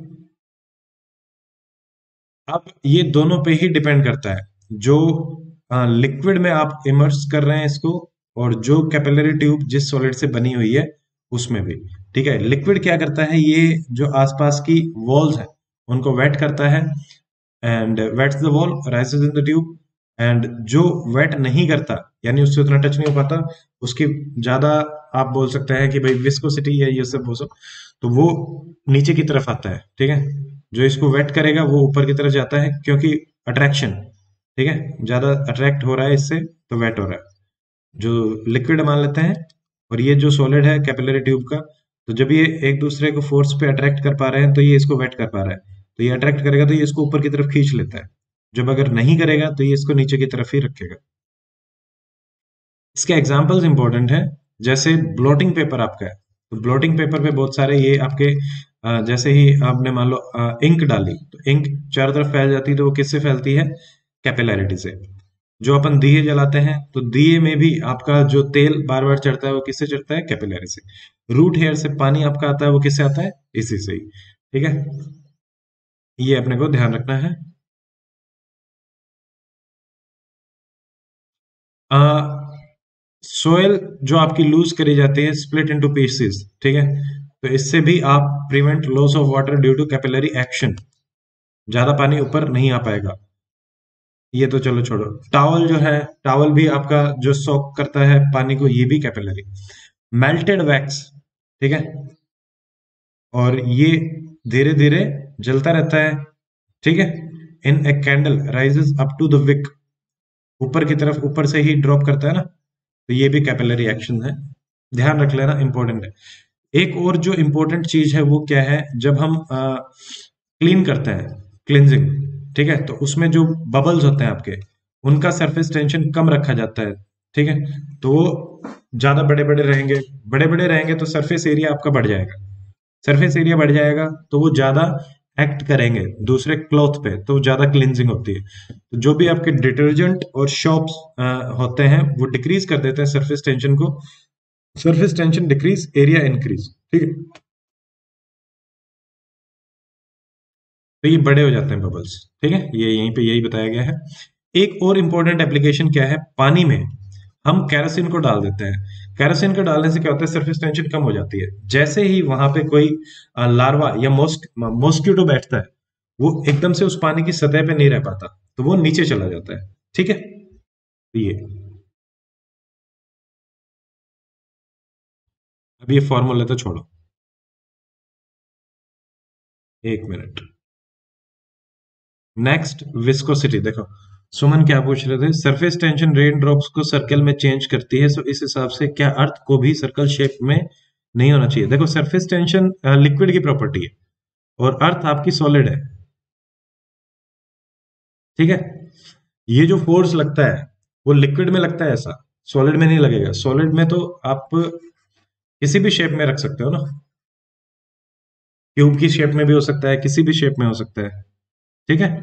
अब ये दोनों पे ही डिपेंड करता है, जो लिक्विड में आप इमर्स कर रहे हैं इसको, और जो कैपिलरी ट्यूब जिस सॉलिड से बनी हुई है उसमें भी, ठीक है। लिक्विड क्या करता है, ये जो आसपास की वॉल्स है उनको वेट करता है, and wets the wall rises in the tube. And जो वेट नहीं करता यानी उससे उतना टच नहीं हो पाता, उसकी ज्यादा आप बोल सकते हैं कि भाई विस्कोसिटी है ये सब वो सब, तो वो नीचे की तरफ आता है, ठीक है। जो इसको वेट करेगा वो ऊपर की तरफ जाता है क्योंकि अट्रैक्शन, ठीक है, ज्यादा अट्रैक्ट हो रहा है इससे तो वेट हो रहा है। जो लिक्विड मान लेते हैं, और ये जो सॉलिड है कैपिलरी ट्यूब का, तो जब ये एक दूसरे को फोर्स पे अट्रैक्ट कर पा रहे हैं तो ये इसको वेट कर पा रहा है, तो ये अट्रैक्ट करेगा तो ये इसको ऊपर की तरफ खींच लेता है। जब अगर नहीं करेगा तो ये इसको नीचे की तरफ ही रखेगा। इसके एग्जाम्पल्स इंपॉर्टेंट है, जैसे ब्लोटिंग पेपर आपका है, तो ब्लोटिंग पेपर पे बहुत सारे ये आपके अ, जैसे ही आपने मान लो इंक डाली तो इंक चारों तरफ फैल जाती है, तो वो किससे फैलती है? कैपिलैरिटी से। जो अपन दिए जलाते हैं तो दिए में भी आपका जो तेल बार बार चढ़ता है वो किससे चढ़ता है? कैपिलरी से। रूट हेयर से पानी आपका आता है वो किससे आता है? इसी से ही। ठीक है, ये अपने को ध्यान रखना है। आ, सोयल जो आपकी लूज करी जाती है स्प्लिट इनटू पीसेस, ठीक है, तो इससे भी आप prevent loss of water due to capillary action, ज्यादा पानी ऊपर नहीं आ पाएगा। ये तो चलो छोड़ो। टॉवल जो है, टॉवल भी आपका जो सॉक करता है पानी को, ये भी कैपिलरी। मेल्टेड वैक्स, ठीक है, और ये धीरे धीरे जलता रहता है, ठीक है। In a candle rises up to the wick, ऊपर की तरफ ऊपर से ही ड्रॉप करता है ना, तो ये भी कैपिलरी एक्शन है, ध्यान रख लेना, इंपॉर्टेंट है। एक और जो इंपॉर्टेंट चीज है वो क्या है, जब हम क्लीन करते हैं, क्लिनजिंग, ठीक है, तो उसमें जो बबल्स होते हैं आपके, उनका सरफेस टेंशन कम रखा जाता है, ठीक है, तो वो ज्यादा बड़े बड़े रहेंगे, बड़े बड़े रहेंगे तो सरफेस एरिया आपका बढ़ जाएगा, सरफेस एरिया बढ़ जाएगा तो वो ज्यादा एक्ट करेंगे दूसरे क्लॉथ पे, तो ज्यादा क्लिनजिंग होती है। तो जो भी आपके डिटर्जेंट और शॉप्स होते हैं वो डिक्रीज कर देते हैं सरफेस टेंशन को, surface tension decrease, area increase, ठीक है, तो ये बड़े हो जाते हैं बबल्स, ठीक है, ये यहीं पे यही बताया गया है। एक और इंपॉर्टेंट एप्लीकेशन क्या है, पानी में हम केरोसिन को डाल देते हैं, केरोसिन को डालने से क्या होता है, सरफेस टेंशन कम हो जाती है। जैसे ही वहां पे कोई लार्वा या मोस्क मॉस्किटो बैठता है, वो एकदम से उस पानी की सतह पे नहीं रह पाता, तो वो नीचे चला जाता है, ठीक है, तो ये अब ये फॉर्मूला तो छोड़ो, एक मिनट। नेक्स्ट विस्कोसिटी, देखो सुमन क्या पूछ रहे थे, सरफेस टेंशन रेन ड्रॉप्स को सर्कल में चेंज करती है, सो इस हिसाब से क्या अर्थ को भी सर्कल शेप में नहीं होना चाहिए? देखो सरफेस टेंशन लिक्विड की प्रॉपर्टी है और अर्थ आपकी सॉलिड है, ठीक है। ये जो फोर्स लगता है वो लिक्विड में लगता है, ऐसा सॉलिड में नहीं लगेगा। सॉलिड में तो आप किसी भी शेप में रख सकते हो ना, क्यूब की शेप में भी हो सकता है, किसी भी शेप में हो सकता है, ठीक है।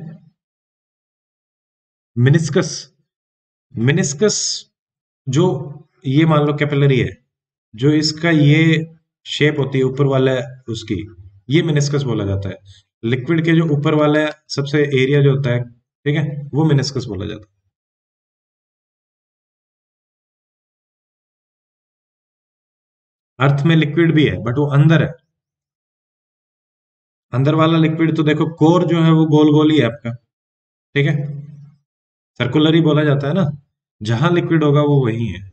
मिनिस्कस, मिनिस्कस जो ये मान लो कैपिलरी है, जो इसका ये शेप होती है ऊपर वाला उसकी, ये मिनिस्कस बोला जाता है। लिक्विड के जो ऊपर वाला सबसे एरिया जो होता है, ठीक है, वो मिनिस्कस बोला जाता है। अर्थ में लिक्विड भी है बट वो अंदर है, अंदर वाला लिक्विड तो देखो कोर जो है वो गोल गोल ही है आपका, ठीक है, सर्कुलर ही बोला जाता है ना, जहां लिक्विड होगा वो वही है।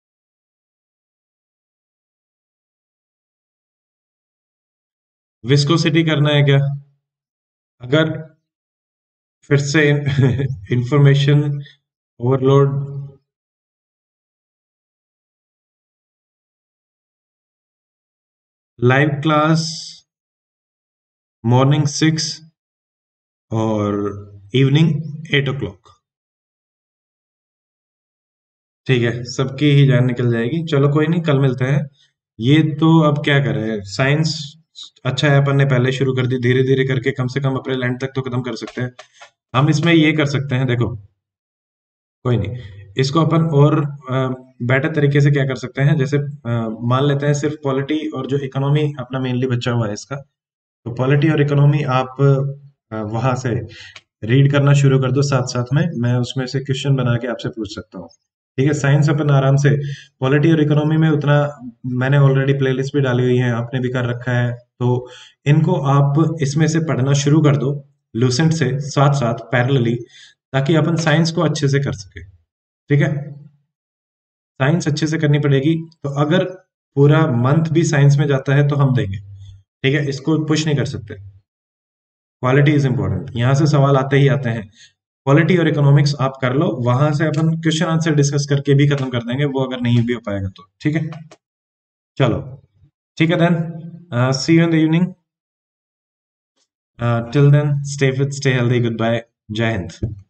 विस्कोसिटी करना है क्या? अगर फिर से information overload, live class morning six और इवनिंग एट ओ क्लॉक, ठीक है, सबकी ही जान निकल जाएगी। चलो कोई नहीं, कल मिलते हैं। ये तो अब क्या करें, साइंस अच्छा है अपन ने पहले शुरू कर दी, धीरे धीरे करके कम से कम अपने लैंड तक तो खत्म कर सकते हैं। हम इसमें ये कर सकते हैं, देखो कोई नहीं, इसको अपन और बेटर तरीके से क्या कर सकते हैं, जैसे अ, मान लेते हैं सिर्फ पॉलिटी और जो इकोनॉमी अपना मेनली बचा हुआ है इसका, तो पॉलिटी और इकोनॉमी आप वहां से रीड करना शुरू कर दो, साथ साथ में मैं उसमें से क्वेश्चन बना के आपसे पूछ सकता हूँ, ठीक है। साइंस अपन आराम से, पॉलिटी और इकोनॉमी में उतना मैंने ऑलरेडी प्लेलिस्ट भी डाली हुई है, आपने भी कर रखा है, तो इनको आप इसमें से पढ़ना शुरू कर दो, लूसेंट से साथ साथ पैरेलली, ताकि अपन साइंस को अच्छे से कर सके, ठीक है। साइंस अच्छे से करनी पड़ेगी, तो अगर पूरा मंथ भी साइंस में जाता है तो हम देंगे, ठीक है, इसको पुश नहीं कर सकते। क्वालिटी इज इंपॉर्टेंट, यहां से सवाल आते ही आते हैं। पॉलिटी और इकोनॉमिक्स आप कर लो, वहां से अपन क्वेश्चन आंसर डिस्कस करके भी खत्म कर देंगे, वो अगर नहीं भी हो पाएगा तो। ठीक है, चलो, ठीक है then, see you in the evening, till then stay fit, stay healthy, good bye, जय हिंद।